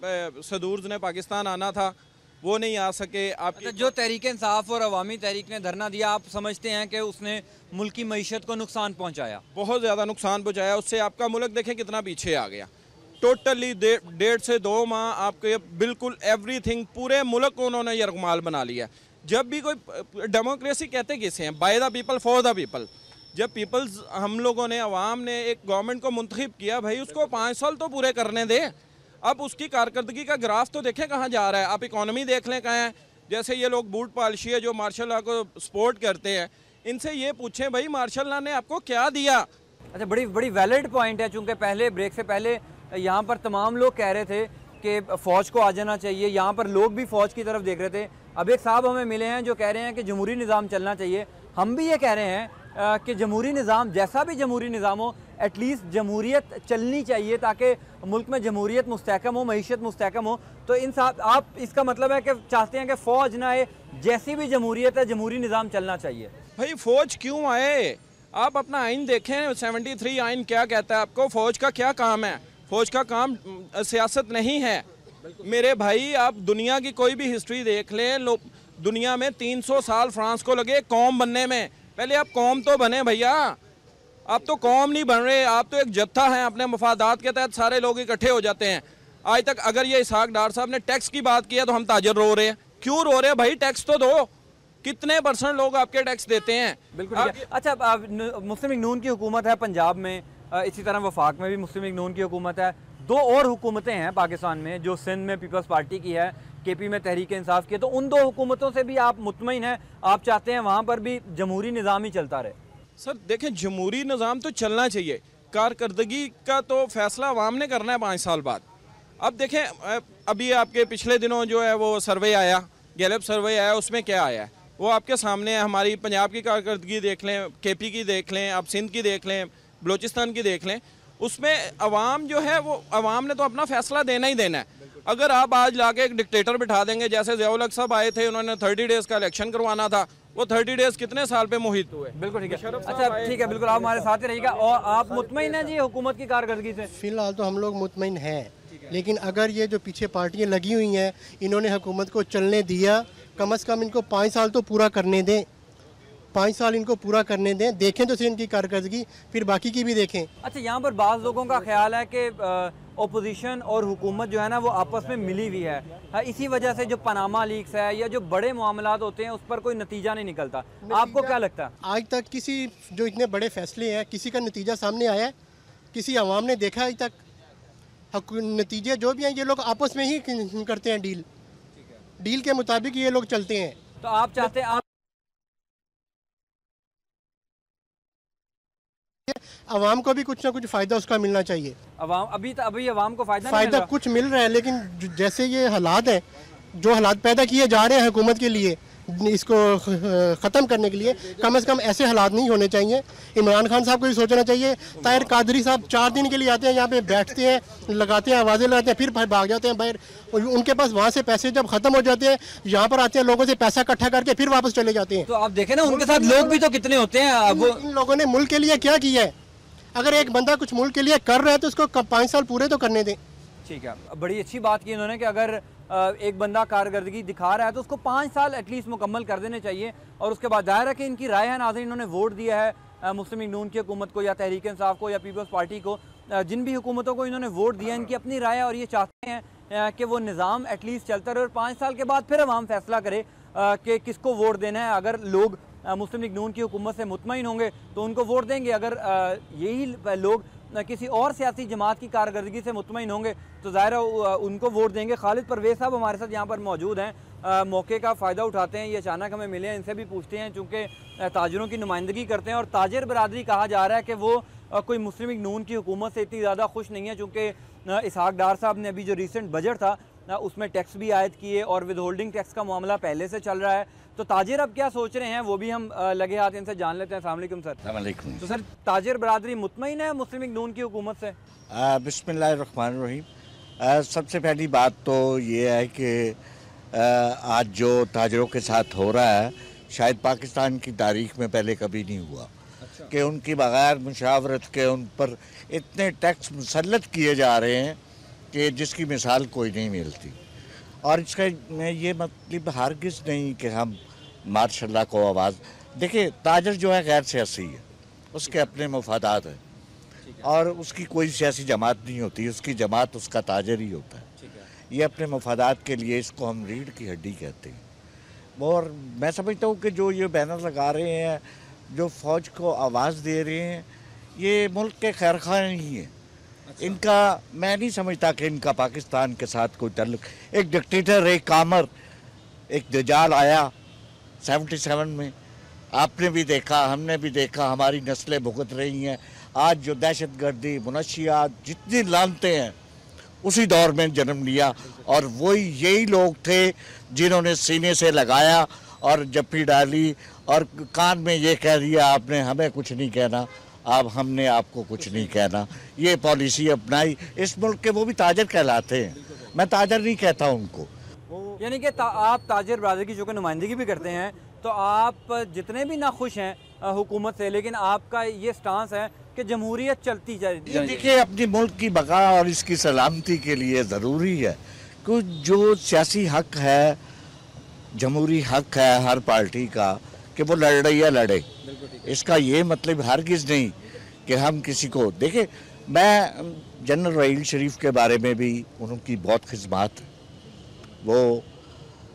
सदूर्स ने पाकिस्तान आना था, वो नहीं आ सके। आप जो तहरीक इंसाफ और अवामी तहरीक ने धरना दिया, आप समझते हैं कि उसने मुल्की मईशत को नुकसान पहुँचाया? बहुत ज़्यादा नुकसान पहुँचाया। उससे आपका मुल्क देखें कितना पीछे आ गया। टोटली 1.5 से 2 माह आपके बिल्कुल एवरीथिंग, पूरे मुल्क को उन्होंने यरगमाल बना लिया। जब भी कोई डेमोक्रेसी कहते किसे हैं, by the people for the people. जब पीपल्स, हम लोगों ने, अवाम ने एक गवर्नमेंट को मुंतखब किया, भाई उसको 5 साल तो पूरे करने दे। अब उसकी कारकर्दगी का ग्राफ तो देखें कहाँ जा रहा है। आप इकॉनमी देख लें कहाँ है। जैसे ये लोग बूट पॉलिशी है जो मार्शल लॉ को सपोर्ट करते हैं, इनसे ये पूछें भाई मार्शल लॉ ने आपको क्या दिया? अच्छा, बड़ी वैलिड पॉइंट है। चूँकि पहले ब्रेक से पहले यहाँ पर तमाम लोग कह रहे थे कि फ़ौज को आ जाना चाहिए, यहाँ पर लोग भी फ़ौज की तरफ देख रहे थे। अब एक साहब हमें मिले हैं जो कह रहे हैं कि जमहूरी निज़ाम चलना चाहिए। हम भी ये कह रहे हैं कि जमहूरी निज़ाम, जैसा भी जमहूरी निज़ाम हो, एटलीस्ट जमहूरियत चलनी चाहिए ताकि मुल्क में जमहूरियत मुस्तहकम हो, मईशत मुस्तहकम हो। तो इन साहब, आप इसका मतलब है कि चाहते हैं कि फ़ौज ना आए, जैसी भी जमहूरियत है जमहूरी निज़ाम चलना चाहिए? भाई फ़ौज क्यों आए? आप अपना आइन देखें, 73 आइन क्या कहता है आपको? फ़ौज का क्या काम है? फ़ौज का काम सियासत नहीं है मेरे भाई। आप दुनिया की कोई भी हिस्ट्री देख लें, दुनिया में 300 साल फ्रांस को लगे कौम बनने में। पहले आप कौम तो बने भैया, आप तो कौम नहीं बन रहे, आप तो एक जत्था हैं। अपने मफादात के तहत सारे लोग इकट्ठे हो जाते हैं। आज तक अगर ये इसहाक डार साहब ने टैक्स की बात किया तो हम ताजर रो रहे हैं। क्यों रो रहे हैं भाई? टैक्स तो दो। कितने % लोग आपके टैक्स देते हैं? बिल्कुल। अच्छा, मुस्लिम लीग नून की हुकूमत है पंजाब में, इसी तरह वफाक में भी मुस्लिम लीग नून की हुकूमत है। दो और हुकूमतें हैं पाकिस्तान में, जो सिंध में पीपल्स पार्टी की है, केपी में तहरीक इंसाफ की है, तो उन दो हुकूमतों से भी आप मुतमईन हैं? आप चाहते हैं वहाँ पर भी जमहूरी निज़ाम ही चलता रहे? सर देखें, जमहूरी निज़ाम तो चलना चाहिए, कारकर्दगी का तो फैसला अवाम ने करना है 5 साल बाद। अब देखें, अभी आपके पिछले दिनों जो है वो सर्वे आया, गैलप सर्वे आया, उसमें क्या आया है वो आपके सामने है। हमारी पंजाब की कारकर्दगी देख लें, केपी की देख लें, आप सिंध की देख लें, बलूचिस्तान की देख लें, उसमें अवाम जो है वो अवाम ने तो अपना फैसला देना ही देना है। अगर आप आज लाके एक डिक्टेटर बिठा देंगे, जैसे ज़ियाउल हक साहब आए थे, उन्होंने 30 डेज़ का इलेक्शन करवाना था, वो 30 डेज़ कितने साल पे मुहित हुए। बिल्कुल ठीक है। अच्छा ठीक है, बिल्कुल आप हमारे साथ ही रहिएगा। और आप मुतमईन हैं जी हुकूमत की कारकर्दगी से? फिलहाल तो हम लोग मुतमईन हैं, लेकिन अगर ये जो पीछे पार्टियां लगी हुई हैं, इन्होंने हुकूमत को चलने दिया, कम से कम इनको 5 साल तो पूरा करने दें, 5 साल इनको पूरा करने दें, देखें तो सही इनकी कारकर्दगी, फिर बाकी की भी देखें। अच्छा, यहाँ पर बाज़ लोगों का ख्याल है कि ओपोजिशन और हुकूमत जो है ना वो आपस में मिली हुई है, इसी वजह से जो पनामा लीक्स है या जो बड़े मामलात होते हैं उस पर कोई नतीजा नहीं निकलता। आपको क्या लगता है? आज तक किसी जो इतने बड़े फैसले हैं, किसी का नतीजा सामने आया है? किसी अवाम ने देखा आज तक? नतीजे जो भी हैं ये लोग आपस में ही करते हैं, डील के मुताबिक ये लोग चलते हैं। तो आप चाहते हैं अवाम को भी कुछ ना कुछ फ़ायदा उसका मिलना चाहिए। अभी अवाम को फ़ायदा कुछ मिल रहा है, लेकिन जैसे ये हालात हैं, जो हालात पैदा किए जा रहे हैं हुकूमत के लिए, इसको ख़त्म करने के लिए, कम से कम ऐसे हालात नहीं होने चाहिए। इमरान खान साहब को भी सोचना चाहिए। ताहिर कादरी साहब 4 दिन के लिए आते हैं, यहाँ पे बैठते हैं, लगाते हैं, आवाज़ें लगाते हैं, फिर भाग जाते हैं बाहर। उनके पास वहाँ से पैसे जब ख़त्म हो जाते हैं, यहाँ पर आते हैं, लोगों से पैसा इकट्ठा करके फिर वापस चले जाते हैं। तो आप देखें ना, उनके साथ लोग भी तो कितने होते हैं। इन लोगों ने मुल्क के लिए क्या किया है? अगर एक बंदा कुछ मुल्क के लिए कर रहा है तो उसको 5 साल पूरे तो करने दें। ठीक है, बड़ी अच्छी बात की इन्होंने कि अगर एक बंदा कारकर्दगी दिखा रहा है तो उसको 5 साल एटलीस्ट मुकम्मल कर देने चाहिए। और उसके बाद दायरा कि इनकी राय है, नाज़रीन इन्होंने वोट दिया है मुस्लिम लीग नून की हुकूमत को या तहरीक इंसाफ को या पीपल्स पार्टी को, जिन भी हुकूमतों को इन्होंने वोट दिया, इनकी अपनी राय है और ये चाहते हैं कि वो निज़ाम एटलीस्ट चलता रहे और 5 साल के बाद फिर अवाम फैसला करे कि किसको वोट देना है। अगर लोग मुस्लिम लीग नून की हुकूमत से मुतमईन होंगे तो उनको वोट देंगे, अगर यही लोग किसी और सियासी जमात की कारकर्दगी से मुतमईन होंगे तो ज़ाहिर है उनको वोट देंगे। खालिद परवेज़ साहब हमारे साथ यहाँ पर मौजूद हैं, मौके का फ़ायदा उठाते हैं, ये अचानक हमें मिले हैं, इनसे भी पूछते हैं, चूँकि ताजरों की नुमाइंदगी करते हैं और ताजर बरादरी कहा जा रहा है कि वो कोई मुस्लिम लीग नून की हुकूमत से इतनी ज़्यादा खुश नहीं है, चूँकि इसहाक डार साहब ने अभी जो रिसेंट बजट था उसमें टैक्स भी आयद किए और विद होल्डिंग टैक्स का मामला पहले से चल रहा है। तो ताजिर अब क्या सोच रहे हैं वो भी हम लगे हाथ इनसे जान लेते हैं। अस्सलाम वालेकुम सर। वालेकुम। तो सर, ताजिर बरादरी मुतमईन है मुस्लिम लीग नून की हुकूमत से? बिस्मिल्लाहिर्रहमानिर्रहीम। सबसे पहली बात तो ये है कि आज जो ताजरों के साथ हो रहा है शायद पाकिस्तान की तारीख में पहले कभी नहीं हुआ। कि उनकी बगैर मुशावरत के उन पर इतने टैक्स मुसल्लत किए जा रहे हैं कि जिसकी मिसाल कोई नहीं मिलती। और इसका मैं ये मतलब हरगिज़ नहीं कि हम माशाल्लाह को आवाज़ देखिए, ताजर जो है गैर सियासी है, उसके अपने मफादात हैं और उसकी कोई सियासी जमात नहीं होती, उसकी जमात उसका ताजर ही होता है। ये अपने मफादात के लिए, इसको हम रीढ़ की हड्डी कहते हैं। और मैं समझता हूँ कि जो ये बैनर लगा रहे हैं, जो फ़ौज को आवाज़ दे रहे हैं, ये मुल्क के खैरखा नहीं है। इनका मैं नहीं समझता कि इनका पाकिस्तान के साथ कोई ताल्लुक। एक डिक्टेटर, एक कामर, एक दजाल आया 77 में, आपने भी देखा, हमने भी देखा, हमारी नस्लें भुगत रही हैं। आज जो दहशत गर्दी, मुनशियात, जितनी लानते हैं उसी दौर में जन्म लिया और वही यही लोग थे जिन्होंने सीने से लगाया और जप्पी डाली और कान में ये कह दिया आपने हमें कुछ नहीं कहना, अब हमने आपको कुछ नहीं कहना। ये पॉलिसी अपनाई इस मुल्क के, वो भी ताजर कहलाते हैं, मैं ताजर नहीं कहता उनको। यानी कि आप ताजर बरादरी की जो कि नुमाइंदगी भी करते हैं, तो आप जितने भी ना खुश हैं हुकूमत से, लेकिन आपका ये स्टांस है कि जमहूरियत चलती जाए। देखिए, अपनी मुल्क की बका और इसकी सलामती के लिए ज़रूरी है कि जो सियासी हक है, जमहूरी हक है हर पार्टी का कि वो लड़ रही है लड़े। इसका ये मतलब हरगिज़ नहीं कि हम किसी को देखें। मैं जनरल रहील शरीफ के बारे में भी उनकी बहुत खिदमत, वो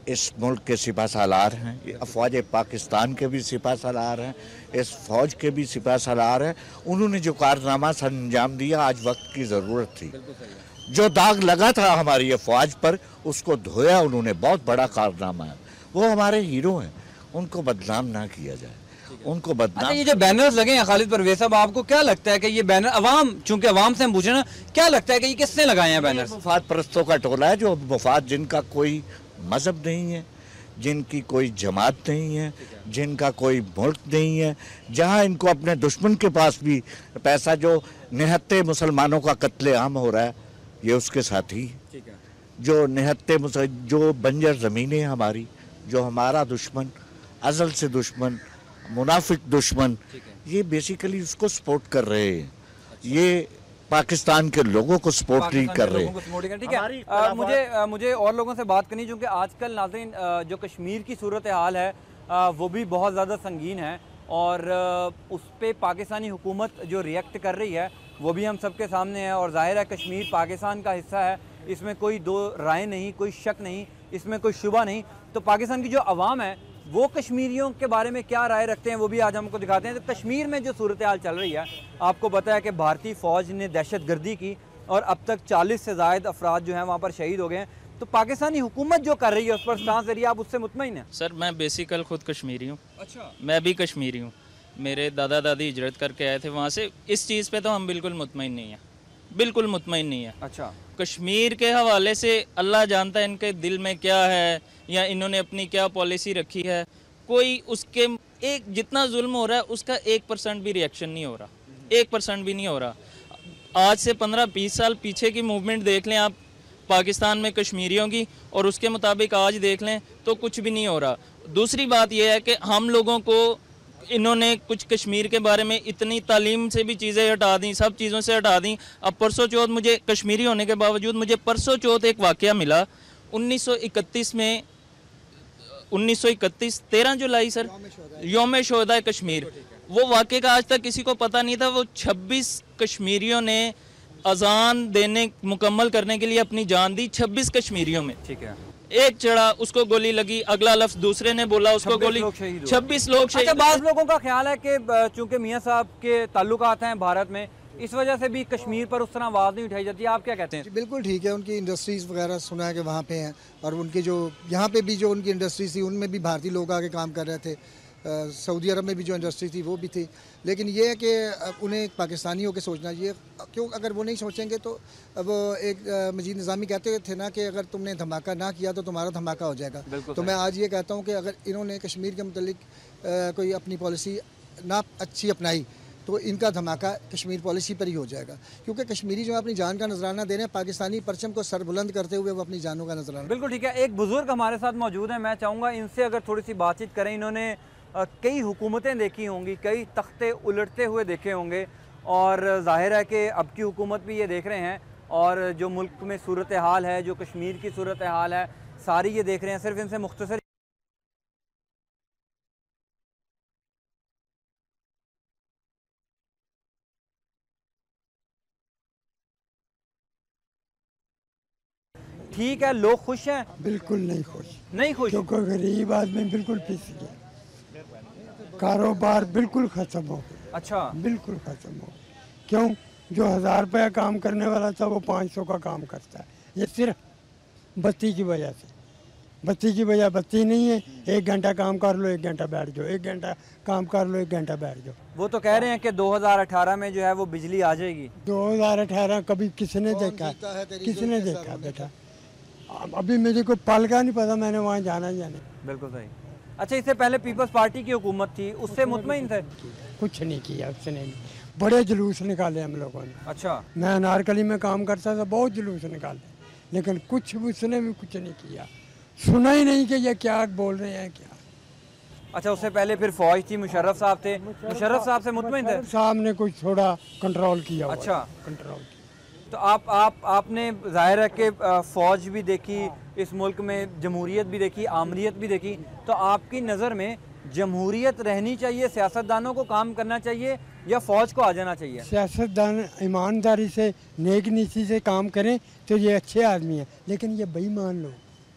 इस मुल्क के सिपा सालार हैं, फ़ौज पाकिस्तान के भी सिपा सालार हैं, इस फ़ौज के भी सिपा सालार हैं। उन्होंने जो कारनामा अंजाम दिया, आज वक्त की ज़रूरत थी। जो दाग लगा था हमारी ये फ़ौज पर, उसको धोया उन्होंने, बहुत बड़ा कारनामा है। वो हमारे हीरो हैं, उनको बदनाम ना किया जाए, उनको बदनाम। अच्छा, ये जो बैनर्स लगे हैं खालिद परवेज साहब, आपको क्या लगता है कि ये बैनर अवाम, चूंकि अवाम से हम पूछे ना, क्या लगता है कि ये किसने लगाए हैं बैनर्स? मुफाद परस्तों का टोला है, जो मुफाद, जिनका कोई मज़हब नहीं है, जिनकी कोई जमात नहीं है, जिनका कोई मुल्क नहीं है, जहां इनको अपने दुश्मन के पास भी पैसा, जो निहत्ते मुसलमानों का कत्लेआम हो रहा है, ये उसके साथी है। जो निहत्ते जो बंजर ज़मीनें हमारी, जो हमारा दुश्मन, अज़ल से दुश्मन, मुनाफिक दुश्मन, ये बेसिकली उसको सपोर्ट कर रहे हैं। ये पाकिस्तान के लोगों को सपोर्ट नहीं कर रहे। ठीक है, मुझे और लोगों से बात करनी, क्योंकि आजकल नाज़रीन जो कश्मीर की सूरत हाल है वो भी बहुत ज़्यादा संगीन है, और उस पर पाकिस्तानी हुकूमत जो रिएक्ट कर रही है वो भी हम सबके सामने है। और ज़ाहिर है कश्मीर पाकिस्तान का हिस्सा है, इसमें कोई दो राय नहीं, कोई शक नहीं, इसमें कोई शुबा नहीं। तो पाकिस्तान की जो अवाम है वो कश्मीरियों के बारे में क्या राय रखते हैं, वो भी आज हमको दिखाते हैं। तो कश्मीर में जो सूरत हाल चल रही है, आपको पता है कि भारतीय फ़ौज ने दहशत गर्दी की और अब तक 40 से ज़ायद अफराद जो हैं वहाँ पर शहीद हो गए हैं। तो पाकिस्तानी हुकूमत जो कर रही है उस पर स्टांस दे रही है, आप उससे मुतमईन हैं? सर, मैं बेसिकल खुद कश्मीरी हूँ। अच्छा। मैं भी कश्मीरी हूँ, मेरे दादा दादी हिजरत करके आए थे वहाँ से। इस चीज़ पे तो हम बिल्कुल मुतमईन नहीं हैं, बिल्कुल मुतमईन नहीं है। अच्छा। कश्मीर के हवाले से अल्लाह जानता है इनके दिल में क्या है, या इन्होंने अपनी क्या पॉलिसी रखी है। कोई उसके एक जितना जुल्म हो रहा है उसका 1% भी रिएक्शन नहीं हो रहा, 1% भी नहीं हो रहा। आज से 15-20 साल पीछे की मूवमेंट देख लें आप पाकिस्तान में कश्मीरियों की, और उसके मुताबिक आज देख लें तो कुछ भी नहीं हो रहा। दूसरी बात यह है कि हम लोगों को इन्होंने कुछ कश्मीर के बारे में इतनी तालीम से भी चीज़ें हटा दी, सब चीज़ों से हटा दी। अब परसों चौथ, मुझे कश्मीरी होने के बावजूद मुझे परसों चौथ एक वाक़या मिला 1931 में, 1931 13 जुलाई सर, यौम शोहदा कश्मीर। वो वाक़े का आज तक किसी को पता नहीं था। वो 26 कश्मीरियों ने अजान देने मुकम्मल करने के लिए अपनी जान दी, 26 कश्मीरियों में। ठीक है। एक चढ़ा, उसको गोली लगी, अगला लफ्ज़ दूसरे ने बोला, उसको गोली, 26 लोग शहीद। अच्छा, बाज़ लोगों का ख्याल है कि चूंकि मियाँ साहब के ताल्लुकात हैं भारत में, इस वजह से भी कश्मीर पर उस तरह आवाज़ नहीं उठाई जाती। आप क्या कहते हैं? बिल्कुल ठीक है, उनकी इंडस्ट्रीज़ वगैरह सुना है कि वहाँ पे हैं, और उनके जो यहाँ पे भी जो उनकी इंडस्ट्रीज थी उनमें भी भारतीय लोग आके काम कर रहे थे। सऊदी अरब में भी जो इंडस्ट्री थी वो भी थी। लेकिन ये है कि उन्हें पाकिस्तानी होकर सोचना चाहिए, क्यों अगर वो नहीं सोचेंगे तो अब एक मजीद निज़ामी कहते थे ना कि अगर तुमने धमाका ना किया तो तुम्हारा धमाका हो जाएगा। तो मैं आज ये कहता हूँ कि अगर इन्होंने कश्मीर के मुतल्लिक कोई अपनी पॉलिसी ना अच्छी अपनाई तो इनका धमाका कश्मीर पॉलिसी पर ही हो जाएगा, क्योंकि कश्मीरी जो अपनी जान का नजराना दे रहे हैं, पाकिस्तानी परचम को सरबुलंद करते हुए वो अपनी जानों का नजराना। बिल्कुल ठीक है। एक बुजुर्ग हमारे साथ मौजूद हैं, मैं चाहूँगा इनसे अगर थोड़ी सी बातचीत करें। इन्होंने कई हुकूमतें देखी होंगी, कई तख्ते उलटते हुए देखे होंगे, और जाहिर है कि अब की हुकूमत भी ये देख रहे हैं, और जो मुल्क में सूरत हाल है, जो कश्मीर की सूरत हाल है, सारी ये देख रहे हैं। सिर्फ इनसे मुख्तसर ठीक है, लोग खुश हैं? बिल्कुल नहीं खुश, नहीं खुश, क्योंकि गरीब आदमी बिल्कुल पिस गया, कारोबार बिल्कुल ख़त्म हो गया। अच्छा, बिल्कुल ख़त्म हो गया। क्यों? जो 1000 रुपया काम करने वाला था वो 500 का काम करता है। ये सिर्फ बत्ती की वजह से। बत्ती की वजह, बत्ती नहीं है, 1 घंटा काम कर लो 1 घंटा बैठ जाओ, 1 घंटा काम कर लो 1 घंटा बैठ जाओ। वो तो कह रहे हैं कि 2018 में जो है वो बिजली आ जाएगी। 2018 कभी किसने देखा? किसने देखा बेटा? अभी मुझे को पल का नहीं पता, मैंने वहाँ जाना जाने। बिल्कुल सही। अच्छा, इससे पहले पीपल्स पार्टी की हुकूमत थी, उससे मुतमईन थे? कुछ नहीं किया उसने, बड़े जुलूस निकाले हम लोगों ने। अच्छा। मैं अनारकली में काम करता था, बहुत जुलूस निकाले, लेकिन कुछ उसने भी कुछ नहीं किया। सुना ही नहीं कि ये क्या बोल रहे हैं क्या। अच्छा, उससे पहले फिर फौज थी, मुशर्रफ साहब थे, मुशर्रफ साहब से मुतमईन थे? साहब ने कुछ थोड़ा कंट्रोल किया। अच्छा, कंट्रोल। तो आपने जाहिर है कि फ़ौज भी देखी, इस मुल्क में जमहूरियत भी देखी, आमरीत भी देखी, तो आपकी नज़र में जमहूरियत रहनी चाहिए, सियासतदानों को काम करना चाहिए, या फ़ौज को आ जाना चाहिए? सियासतदान ईमानदारी से, नेक नीति से काम करें तो ये अच्छे आदमी हैं, लेकिन ये बेईमान लोग,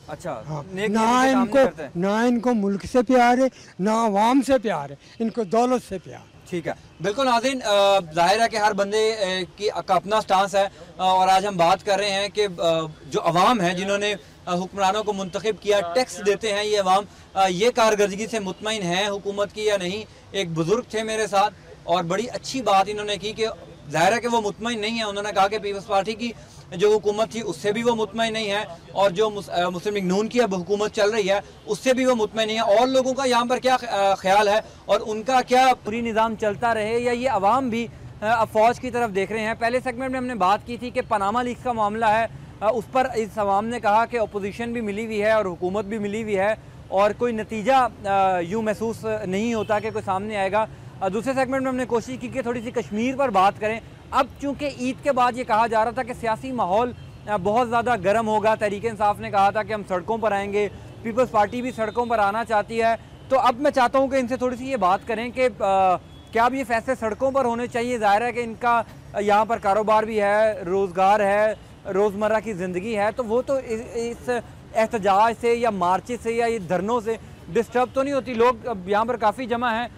अच्छा, हाँ, नेक ना नीयत से काम नहीं इनको करते हैं। ना इनको मुल्क से प्यार है, ना अवाम से प्यार है, इनको दौलत से प्यार। ठीक है, बिल्कुल नाज़रीन, जाहिर है कि हर बंदे की का अपना स्टांस है, और आज हम बात कर रहे हैं कि जो अवाम है जिन्होंने हुक्मरानों को मुंतखब किया, टैक्स देते हैं, ये अवाम ये कारकर्दगी से मुतमईन है हुकूमत की या नहीं। एक बुज़ुर्ग थे मेरे साथ और बड़ी अच्छी बात इन्होंने की कि ज़ाहिर है कि वो मुतमईन नहीं है। उन्होंने कहा कि पीपल्स पार्टी की जो हुकूमत थी उससे भी वो मुतमईन नहीं है, और जो मुस्लिम लीग नून की अब हुकूमत चल रही है उससे भी वो मुतमईन नहीं है। और लोगों का यहाँ पर क्या ख्याल है और उनका क्या पूरी निज़ाम चलता रहे, या ये अवाम भी अब फौज की तरफ देख रहे हैं। पहले सेगमेंट में हमने बात की थी कि पनामा लीक्स का मामला है, उस पर इस अवाम ने कहा कि अपोजिशन भी मिली हुई है और हुकूमत भी मिली हुई है, और कोई नतीजा यूँ महसूस नहीं होता कि कोई सामने आएगा। दूसरे सेगमेंट में हमने कोशिश की कि थोड़ी सी कश्मीर पर बात करें। अब चूँकि ईद के बाद ये कहा जा रहा था कि सियासी माहौल बहुत ज़्यादा गर्म होगा, तहरीक इंसाफ ने कहा था कि हम सड़कों पर आएंगे, पीपल्स पार्टी भी सड़कों पर आना चाहती है। तो अब मैं चाहता हूँ कि इनसे थोड़ी सी ये बात करें कि क्या अब ये फैसले सड़कों पर होने चाहिए। ज़ाहिर है कि इनका यहाँ पर कारोबार भी है, रोज़गार है, रोज़मर्रा की ज़िंदगी है, तो वो तो इस एहतजाज से या मार्चेस से या ये धरनों से डिस्टर्ब तो नहीं होती। लोग यहाँ पर काफ़ी जमा हैं।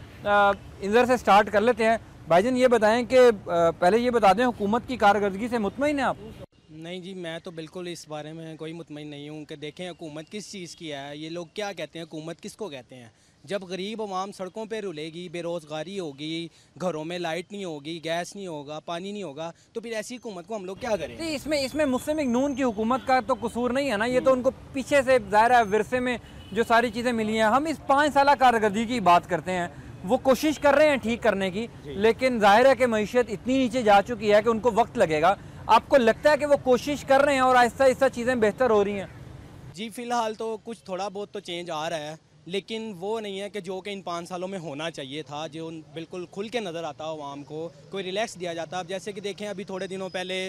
इधर से स्टार्ट कर लेते हैं। भाईजान ये बताएं कि पहले ये बता दें, हुकूमत की कारकर्दगी से मुतमईन हैं आप? नहीं जी, मैं तो बिल्कुल इस बारे में कोई मुतमईन नहीं हूँ कि देखें हुकूमत किस चीज़ की है। ये लोग क्या कहते हैं, हुकूमत किसको कहते हैं? जब गरीब अवाम सड़कों पे रुलेगी, बेरोज़गारी होगी, घरों में लाइट नहीं होगी, गैस नहीं होगा, पानी नहीं होगा, तो फिर ऐसी हुकूमत को हम लोग क्या करें? इसमें मुस्लिम लीग नून की हुकूमत का तो कसूर नहीं है ना, ये तो उनको पीछे से ज़ाहिर है विरसे में जो सारी चीज़ें मिली हैं। हम इस 5 साल कारकर्दगी की बात करते हैं, वो कोशिश कर रहे हैं ठीक करने की, लेकिन जाहिर है कि मईशत इतनी नीचे जा चुकी है कि उनको वक्त लगेगा। आपको लगता है कि वो कोशिश कर रहे हैं और आहिस्ता आहिस्ता चीज़ें बेहतर हो रही हैं? जी फ़िलहाल तो कुछ थोड़ा बहुत तो चेंज आ रहा है, लेकिन वो नहीं है कि जो कि इन 5 सालों में होना चाहिए था, जो बिल्कुल खुल के नज़र आता आवाम को, कोई रिलैक्स दिया जाता। अब जैसे कि देखें अभी थोड़े दिनों पहले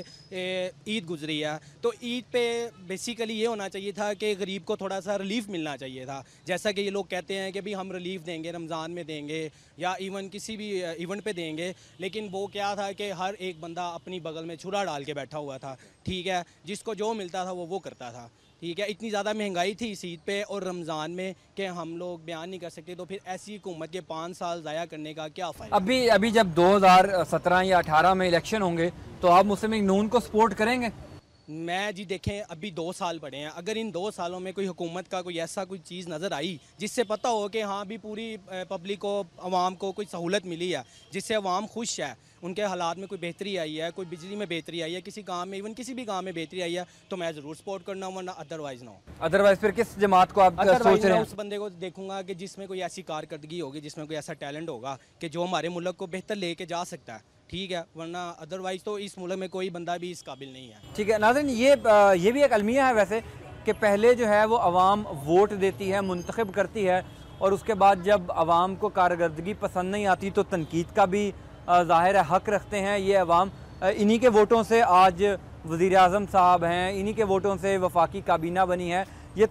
ईद गुजरी है, तो ईद पे बेसिकली ये होना चाहिए था कि गरीब को थोड़ा सा रिलीफ मिलना चाहिए था। जैसा कि ये लोग कहते हैं कि भाई हम रिलीफ देंगे, रमज़ान में देंगे या इवन किसी भी इवेंट पे देंगे, लेकिन वो क्या था कि हर एक बंदा अपनी बगल में छुरा डाल के बैठा हुआ था। ठीक है, जिसको जो मिलता था वो करता था। ठीक है, इतनी ज़्यादा महंगाई थी इस ईद पे और रमज़ान में कि हम लोग बयान नहीं कर सकते। तो फिर ऐसी हुकूमत के 5 साल ज़ाया करने का क्या फ़ायदा? अभी जब 2017 या 18 में इलेक्शन होंगे तो आप मुस्लिम लीग नून को सपोर्ट करेंगे? मैं जी देखें अभी 2 साल पड़े हैं, अगर इन 2 सालों में कोई हुकूमत का कोई ऐसा कोई चीज़ नज़र आई जिससे पता हो कि हाँ भी पूरी पब्लिक को, अवाम को कोई सहूलत मिली है, जिससे अवाम खुश है, उनके हालात में कोई बेहतरी आई है, कोई बिजली में बेहतरी आई है, किसी काम में, इवन किसी भी काम में बेहतरी आई है, तो मैं ज़रूर सपोर्ट करना, वरना अदरवाइज़ ना हो। अदरवाइज फिर किस जमात को आप सोच रहे हैं? उस बंदे को देखूंगा कि जिसमें कोई ऐसी कारकर्दगी होगी, जिसमें कोई ऐसा टैलेंट होगा कि जो हमारे मुल्क को बेहतर लेके जा सकता है। ठीक है, वरना अदरवाइज़ तो इस मुल्क में कोई बंदा भी इस काबिल नहीं है। ठीक है नाज़रीन, ये भी एक अलमिया है वैसे कि पहले जो है वो अवाम वोट देती है, मुंतखब करती है, और उसके बाद जब अवाम को कारकर्दगी पसंद नहीं आती तो तनकीद का भी ज़ाहिर है हक़ रखते हैं ये अवाम। इन्हीं के वोटों से आज वज़ीर आज़म साहब हैं, इन्हीं के वोटों से वफाकी काबीना बनी है। ये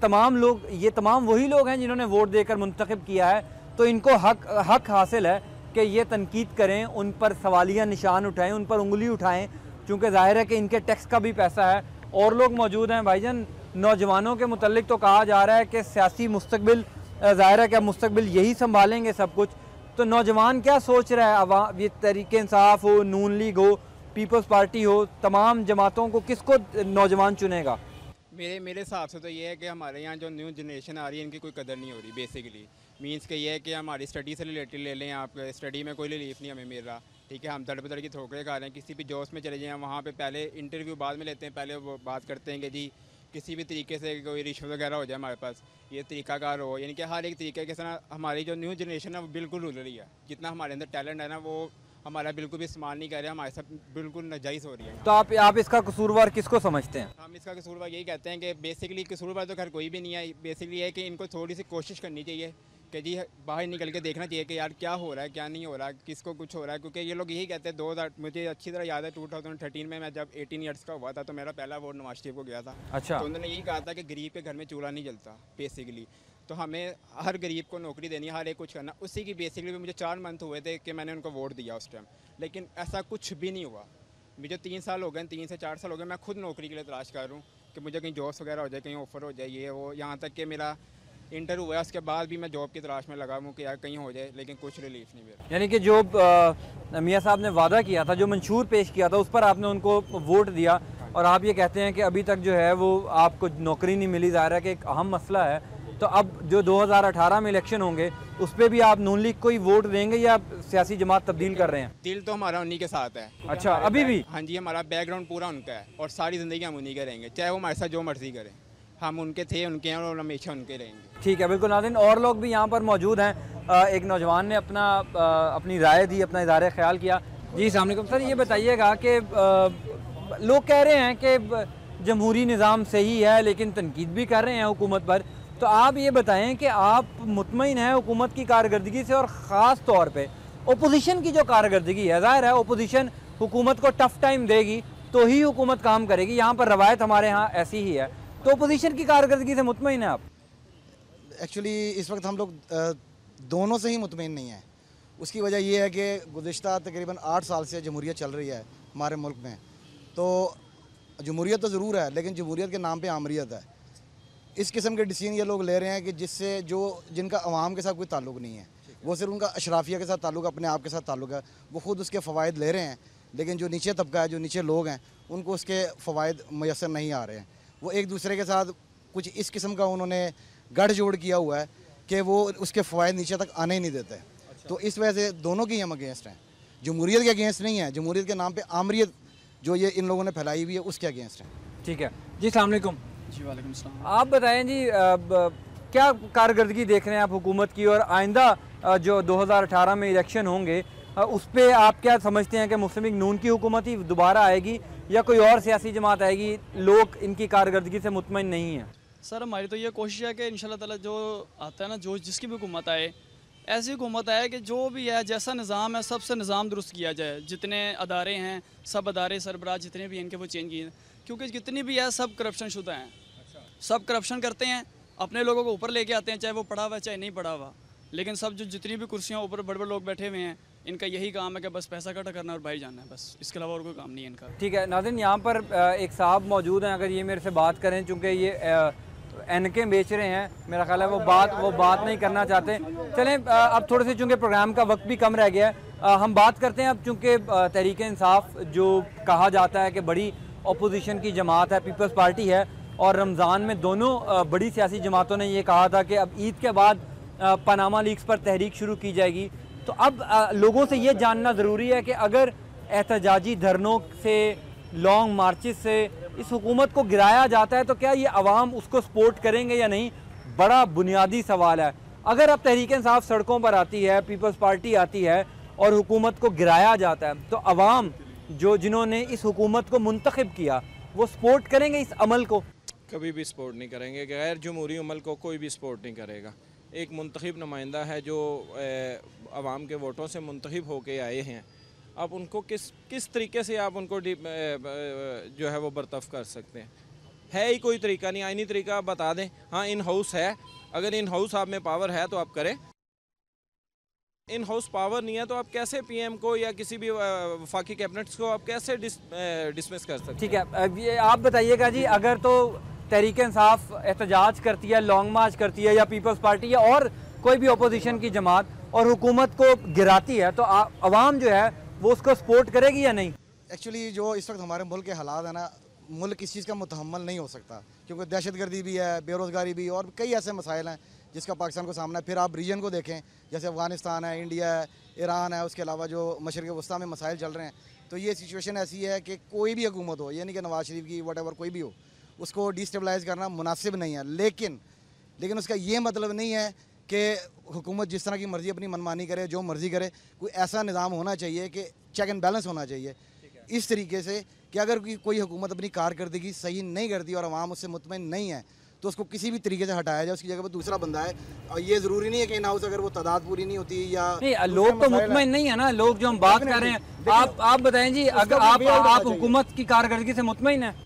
तमाम वही लोग हैं जिन्होंने वोट देकर मुंतखब किया है, तो इनको हक़ हासिल है कि ये तनकीद करें, उन पर सवालिया निशान उठाएं, उन पर उंगली उठाएं, क्योंकि ज़ाहिर है कि इनके टैक्स का भी पैसा है। और लोग मौजूद हैं भाईजान, नौजवानों के मुतल्लिक तो कहा जा रहा है कि सियासी मुस्तकबिल, ज़ाहिर है कि मुस्तकबिल यही संभालेंगे सब कुछ। तो नौजवान क्या सोच रहा है? अवाम, ये तहरीक इंसाफ हो, नून लीग हो, पीपल्स पार्टी हो, तमाम जमातों को किसको नौजवान चुनेगा? मेरे हिसाब से तो ये है कि हमारे यहाँ जो न्यू जनरेशन आ रही है इनकी कोई कदर नहीं हो रही। बेसिकली मीन्स के ये है कि हमारी स्टडी से रिलेटेड ले लें, आप स्टडी में कोई रिलीफ नहीं हमें मिल रहा। ठीक है, हम दड़ बदड़ की ठोकरें खा रहे हैं। किसी भी जॉब्स में चले जाएँ, वहाँ पे पहले इंटरव्यू बाद में लेते हैं, पहले वो बात करते हैं कि जी किसी भी तरीके से कोई रिश्वत वगैरह हो जाए हमारे पास, ये तरीकाकार हो। यानी कि हर एक तरीके के साथ हमारी जो न्यू जनरेशन है वो बिल्कुल रुल रही है। जितना हमारे अंदर टैलेंट है ना, वो हमारा बिल्कुल भी इस्तेमाल नहीं कर रहे, हमारे साथ बिल्कुल नाजायज़ हो रही है। तो आप इसका कसूरवार किसको समझते हैं? हम इसका कसूरवार यही कहते हैं कि बेसिकली कसूरवार तो खैर कोई भी नहीं है। बेसिकली है कि इनको थोड़ी सी कोशिश करनी चाहिए कि जी बाहर निकल के देखना चाहिए कि यार क्या हो रहा है, क्या नहीं हो रहा है, किसको कुछ हो रहा है। क्योंकि ये लोग यही कहते हैं, 2000 मुझे अच्छी तरह याद है 2013 में मैं जब 18 ईयर्स का हुआ था तो मेरा पहला वोट नवाज शरीफ को गया था। अच्छा। तो उन्होंने यही कहा था कि गरीब के घर में चूल्हा नहीं जलता बेसिकली। तो हमें हर गरीब को नौकरी देनी है, हर एक कुछ करना। उसी की बेसिकली मुझे 4 मंथ हुए थे कि मैंने उनको वोट दिया उस टाइम, लेकिन ऐसा कुछ भी नहीं हुआ। मुझे 3 साल हो गए, 3 से 4 साल हो गए, मैं खुद नौकरी के लिए तलाश कर रहा हूँ कि मुझे कहीं जॉब्स वगैरह हो जाए, कहीं ऑफ़र हो जाए, ये वो। यहाँ तक कि मेरा इंटरव्यू हुआ, उसके बाद भी मैं जॉब की तलाश में लगा हूँ कि यार कहीं हो जाए, लेकिन कुछ रिलीफ नहीं मिला। यानी कि जो मियाँ साहब ने वादा किया था, जो मंशूर पेश किया था, उस पर आपने उनको वोट दिया और आप ये कहते हैं कि अभी तक जो है वो आपको नौकरी नहीं मिली। ज़ाहिर है कि एक अहम मसला है। तो अब जो 2018 में इलेक्शन होंगे उस पर भी आप नून लीग को ही वोट देंगे या सियासी जमात तब्दील कर रहे हैं? दिल तो हमारा उन्हीं के साथ है। अच्छा, अभी भी? हाँ जी, हमारा बैकग्राउंड पूरा उनका है और सारी ज़िंदगी हम उन्हीं के रहेंगे, चाहे वो हमारे साथ जो मर्जी करें। हम उनके थे, उनके हैं और हमेशा उनके रहेंगे। ठीक है, बिल्कुल नाज़रीन, और लोग भी यहाँ पर मौजूद हैं। एक नौजवान ने अपनी राय दी, अपना इज़हार ख्याल किया। जी अस्सलाम वालेकुम सर, ये बताइएगा कि लोग कह रहे हैं कि जमहूरी निज़ाम सही है लेकिन तनकीद भी कर रहे हैं हुकूमत पर। तो आप ये बताएं कि आप मुतमईन हैं हुकूमत की कारकर्दगी से और ख़ास तौर पे ओपोजिशन की जो कारकर्दगी है। ज़ाहिर है ओपोजिशन हुकूमत को टफ टाइम देगी तो ही हुकूमत काम करेगी, यहाँ पर रवायत हमारे यहाँ ऐसी ही है। तो ओपोजिशन की कारकर्दगी से मुतमईन है आप? एक्चुअली इस वक्त हम लोग दोनों से ही मुतमईन नहीं हैं। उसकी वजह यह है कि गुज़िश्ता तकरीबन 8 साल से जमहूरियत चल रही है हमारे मुल्क में। तो जमहूरियत तो ज़रूर है लेकिन जमहूरियत के नाम पे आमरीत है। इस किस्म के डिसीजन ये लोग ले रहे हैं कि जिससे जिनका अवाम के साथ कोई ताल्लुक़ नहीं है, वो सिर्फ उनका अशराफिया के साथ ताल्लुक़, अपने आप के साथ ताल्लुक़ है, वो ख़ुद उसके फ़वाइद ले रहे हैं। लेकिन जो नीचे तबका है, जो नीचे लोग हैं, उनको उसके फ़वाइद मैसर नहीं आ रहे हैं। वो एक दूसरे के साथ कुछ इस किस्म का उन्होंने गढ़ जोड़ किया हुआ है कि वो उसके फ़वाइद नीचे तक आने ही नहीं देते। तो इस वजह से दोनों की हम अगेंस्ट हैं। जमहूरियत के अगेंस्ट नहीं है, जमहूरियत के नाम पर आमरीत जो ये इन लोगों ने फैलाई हुई है उसके अगेंस्ट हैं। ठीक है जी, अस्सलाम वालेकुम। जी वालेकुम सलाम। आप बताएं जी, क्या कारकर्दगी देख रहे हैं आप हुकूमत की, और आइंदा जो 2018 में इलेक्शन होंगे उस पर आप क्या समझते हैं कि मुस्लिम लीग नून की हुकूमत ही दोबारा आएगी या कोई और सियासी जमात आएगी? लोग इनकी कारकर्दगी से मुतमईन नहीं है। सर हमारी तो ये कोशिश है कि इंशाल्लाह ताला जो आता है ना, जो जिसकी भी हुकूमत आए, ऐसी हुकूमत आए कि जो भी है, जैसा निज़ाम है, सबसे निज़ाम दुरुस्त किया जाए। जितने अदारे हैं, सब अदारे सरबराह जितने भी हैं इनके वो चेंज किए, क्योंकि जितनी भी है सब करप्शन शुदा हैं। सब करप्शन करते हैं, अपने लोगों को ऊपर लेके आते हैं, चाहे वो पढ़ा हुआ है चाहे नहीं पढ़ा हुआ। लेकिन सब जो जितनी भी कुर्सियाँ ऊपर बड़े बड़े लोग बैठे हुए हैं, इनका यही काम है कि बस पैसा इकट्ठा करना और भाई जाना है, बस इसके अलावा और कोई काम नहीं है इनका। ठीक है नाज़रीन, यहाँ पर एक साहब मौजूद हैं, अगर ये मेरे से बात करें, चूँकि ये एनकें बेच रहे हैं, मेरा ख्याल है वो बात नहीं करना चाहते। चलें अब थोड़े से, चूँकि प्रोग्राम का वक्त भी कम रह गया है, हम बात करते हैं अब। चूँकि तहरीक इंसाफ जो कहा जाता है कि बड़ी अपोजिशन की जमात है, पीपल्स पार्टी है, और रमज़ान में दोनों बड़ी सियासी जमातों ने ये कहा था कि अब ईद के बाद पनामा लीक्स पर तहरीक शुरू की जाएगी। तो अब लोगों से ये जानना ज़रूरी है कि अगर एहतजाजी धरनों से, लॉन्ग मार्चेस से इस हुकूमत को गिराया जाता है तो क्या ये अवाम उसको सपोर्ट करेंगे या नहीं? बड़ा बुनियादी सवाल है। अगर अब तहरीक इंसाफ सड़कों पर आती है, पीपल्स पार्टी आती है और हुकूमत को गिराया जाता है, तो अवाम जिन्होंने इस हुकूमत को मुंतखब किया वो सपोर्ट करेंगे इस अमल को? कभी भी सपोर्ट नहीं करेंगे। गैर जमहूरी अमल को कोई भी सपोर्ट नहीं करेगा। एक मुंतखब नुमाइंदा है जो आवाम के वोटों से मुंतखब होके आए हैं, आप उनको किस तरीके से आप उनको जो है वो बर्तफ़ कर सकते हैं? है ही कोई तरीका नहीं। आइनी तरीका आप बता दें। हाँ, इन हाउस है, अगर इन हाउस आप में पावर है तो आप करें। इन हाउस पावर नहीं है तो आप कैसे पीएम को या किसी भी वफाकी कैबिनेट्स को आप कैसे डिसमिस कर सकते हैं? ठीक है, ये आप बताइएगा जी, अगर तो तहरीक इंसाफ एहतजाज करती है, लॉन्ग मार्च करती है, या पीपल्स पार्टी या और कोई भी अपोजिशन की जमात और हुकूमत को गिराती है, तो अवाम जो है वो उसको सपोर्ट करेगी या नहीं? एक्चुअली जो इस वक्त हमारे मुल्क के हालात है ना, मुल्क इस चीज़ का मुतहम्मल नहीं हो सकता, क्योंकि दहशतगर्दी भी है, बेरोज़गारी भी, और कई ऐसे मसाइल हैं जिसका पाकिस्तान को सामना है। फिर आप रीजन को देखें, जैसे अफ़गानिस्तान है, इंडिया है, ईरान है, उसके अलावा जो मशरिक़ वस्ता में मसाइल चल रहे हैं। तो ये सिचुएशन ऐसी है कि कोई भी हुकूमत हो, यानी कि नवाज शरीफ की वट कोई भी हो, उसको डिस्टेबलाइज़ करना मुनासिब नहीं है। लेकिन उसका ये मतलब नहीं है कि हुकूमत जिस तरह की मर्ज़ी अपनी मनमानी करे, जो मर्ज़ी करे। कोई ऐसा निज़ाम होना चाहिए कि चेक एंड बैलेंस होना चाहिए, इस तरीके से कि अगर कोई हुकूमत अपनी कारकर्दगी सही नहीं करती और आवाम उससे मुतमईन नहीं है तो उसको किसी भी तरीके से हटाया जाए, उसकी जगह पर दूसरा बंदा है। और ये ज़रूरी नहीं है कि इन हाउस अगर वो तादाद पूरी नहीं होती या नहीं, लोग तो मुतमईन नहीं है ना, लोग जो हम बात कर रहे हैं। आप बताएं जी, अगर आप हुकूमत की कारकर्दगी से मुतमईन है?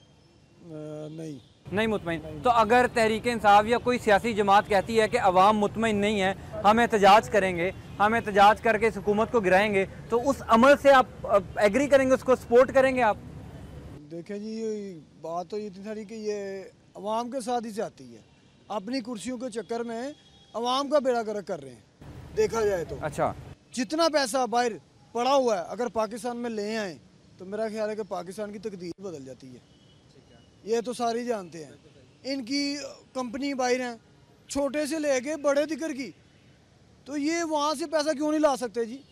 नहीं मुतमईन। तो अगर तहरीक इंसाफ या कोई सियासी जमात कहती है कि अवाम मुतमईन नहीं है, हम एहतजाज करेंगे, हम एहतजाज करके इस हुकूमत को गिराएंगे, तो उस अमल से आप एग्री करेंगे, उसको सपोर्ट करेंगे आप? देखें जी, बात तो ये इतनी सारी कि ये अवाम के साथ ही से आती है। अपनी कुर्सियों के चक्कर में अवाम का बेड़ा गर्क कर रहे हैं देखा जाए तो। अच्छा, जितना पैसा बाहर पड़ा हुआ है अगर पाकिस्तान में ले आए तो मेरा ख्याल है कि पाकिस्तान की तकदीर बदल जाती है। ये तो सारे जानते हैं। इनकी कंपनी बाहर हैं, छोटे से लेके बड़े दिक्र की, तो ये वहाँ से पैसा क्यों नहीं ला सकते जी?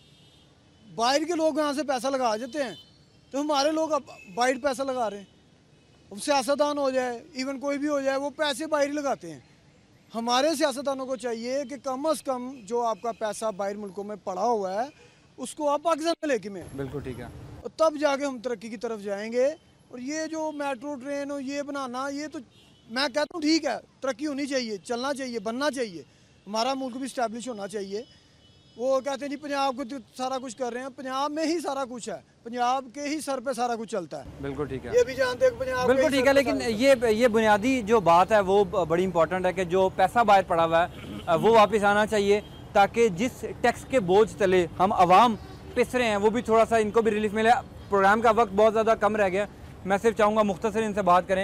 बाहर के लोग यहाँ से पैसा लगा जाते हैं तो हमारे लोग अब बाहर पैसा लगा रहे हैं। अब सियासतदान हो जाए, इवन कोई भी हो जाए, वो पैसे बाहर ही लगाते हैं। हमारे सियासतदानों को चाहिए कि कम से कम जो आपका पैसा बाहर मुल्कों में पड़ा हुआ है उसको आप पाकिस्तान में लेके में, बिल्कुल ठीक है, और तब जाके हम तरक्की की तरफ जाएंगे। और ये जो मेट्रो ट्रेन और ये बनाना, ये तो मैं कहता हूँ ठीक है, तरक्की होनी चाहिए, चलना चाहिए, बनना चाहिए, हमारा मुल्क भी इस्टेब्लिश होना चाहिए। वो कहते हैं जी पंजाब को तो सारा कुछ कर रहे हैं, पंजाब में ही सारा कुछ है, पंजाब के ही सर पे सारा कुछ चलता है। बिल्कुल ठीक है, ये भी जानते हैं पंजाब बिल्कुल ठीक है। लेकिन ये बुनियादी जो बात है वो बड़ी इंपॉर्टेंट है कि जो पैसा बाहर पड़ा हुआ है वो वापस आना चाहिए, ताकि जिस टैक्स के बोझ तले हम आवाम पिस रहे हैं वो भी थोड़ा सा इनको भी रिलीफ मिले। प्रोग्राम का वक्त बहुत ज़्यादा कम रह गया, मैं सिर्फ चाहूँगा मुख्तसर इनसे बात करें।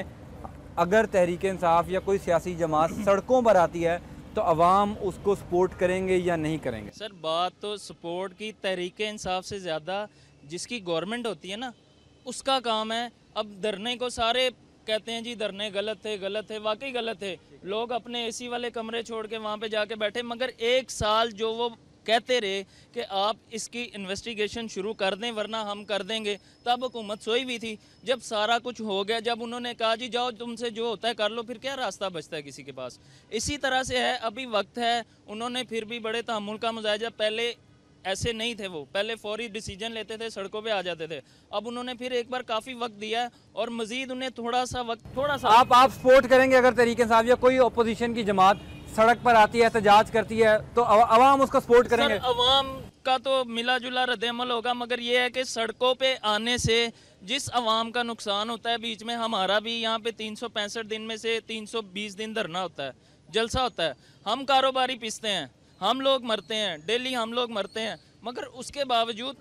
अगर तहरीक इंसाफ या कोई सियासी जमात सड़कों पर आती है तो अवाम उसको सपोर्ट करेंगे या नहीं करेंगे? सर बात तो सपोर्ट की तहरीक इंसाफ से ज़्यादा जिसकी गवर्नमेंट होती है ना, उसका काम है। अब धरने को सारे कहते हैं जी धरने गलत थे, वाकई गलत थे। लोग अपने एसी वाले कमरे छोड़ के वहाँ पे जाके बैठे, मगर एक साल जो वो कहते रहे कि आप इसकी इन्वेस्टिगेशन शुरू कर दें वरना हम कर देंगे, तब हुकूमत सोई भी थी। जब सारा कुछ हो गया, जब उन्होंने कहा जी जाओ तुमसे जो होता है कर लो, फिर क्या रास्ता बचता है किसी के पास? इसी तरह से है, अभी वक्त है। उन्होंने फिर भी बड़े तहम्मुल का मुजाहिदा, पहले ऐसे नहीं थे, वो पहले फौरी डिसीजन लेते थे, सड़कों पे आ जाते थे। अब उन्होंने फिर एक बार काफ़ी वक्त दिया है और मजीद उन्हें थोड़ा सा आप सपोर्ट करेंगे अगर तहरीक इंसाफ या कोई अपोजिशन की जमात सड़क पर आती है, एहतजाज करती है, तो अवाम उसको सपोर्ट करेंगे? अवाम का तो मिला जुला रद्द-ए-अमल होगा, मगर ये है कि सड़कों पे आने से जिस अवाम का नुकसान होता है, बीच में हमारा भी यहाँ पे 365 दिन में से 320 दिन धरना होता है, जलसा होता है, हम कारोबारी पिसते हैं, हम लोग मरते हैं, डेली हम लोग मरते हैं, मगर उसके बावजूद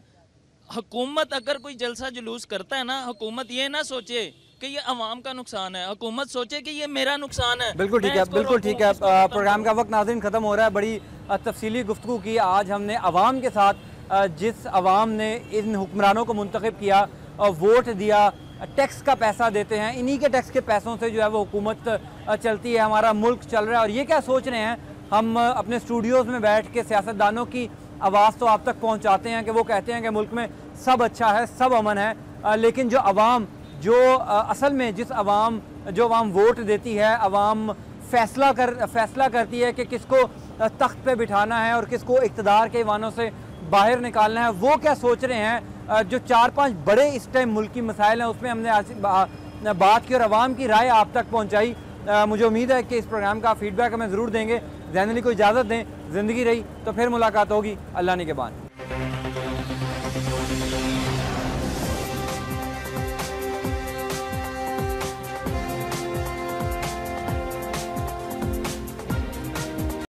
हुकूमत अगर कोई जलसा जुलूस करता है ना, हुकूमत ये ना सोचे कि ये अवाम का नुकसान है, हुकूमत सोचे कि ये मेरा नुकसान है। बिल्कुल ठीक है, बिल्कुल ठीक है। प्रोग्राम का वक्त नाज़रीन ख़त्म हो रहा है। बड़ी तफसीली गुफ्तगू की आज हमने अवाम के साथ, जिस अवाम ने इन हुक्मरानों को मुंतखब किया और वोट दिया, टैक्स का पैसा देते हैं, इन्हीं के टैक्स के पैसों से जो है वो हुकूमत चलती है, हमारा मुल्क चल रहा है। और ये क्या सोच रहे हैं, हम अपने स्टूडियोज़ में बैठ के सियासतदानों की आवाज़ तो आप तक पहुँचाते हैं कि वो कहते हैं कि मुल्क में सब अच्छा है, सब अमन है, लेकिन जो अवाम असल में जो अवाम वोट देती है, अवाम फैसला करती है कि किसको तख्त पे बिठाना है और किसको इक़्तिदार के ईवानों से बाहर निकालना है, वो क्या सोच रहे हैं। जो 4-5 बड़े इस टाइम मुल्की मसाइल हैं उसमें हमने आज बात की और अवाम की राय आप तक पहुँचाई। मुझे उम्मीद है कि इस प्रोग्राम का फीडबैक हमें ज़रूर देंगे। ज़ैन अली को इजाज़त दें, ज़िंदगी रही तो फिर मुलाकात होगी। अल्लाह ने के बाद।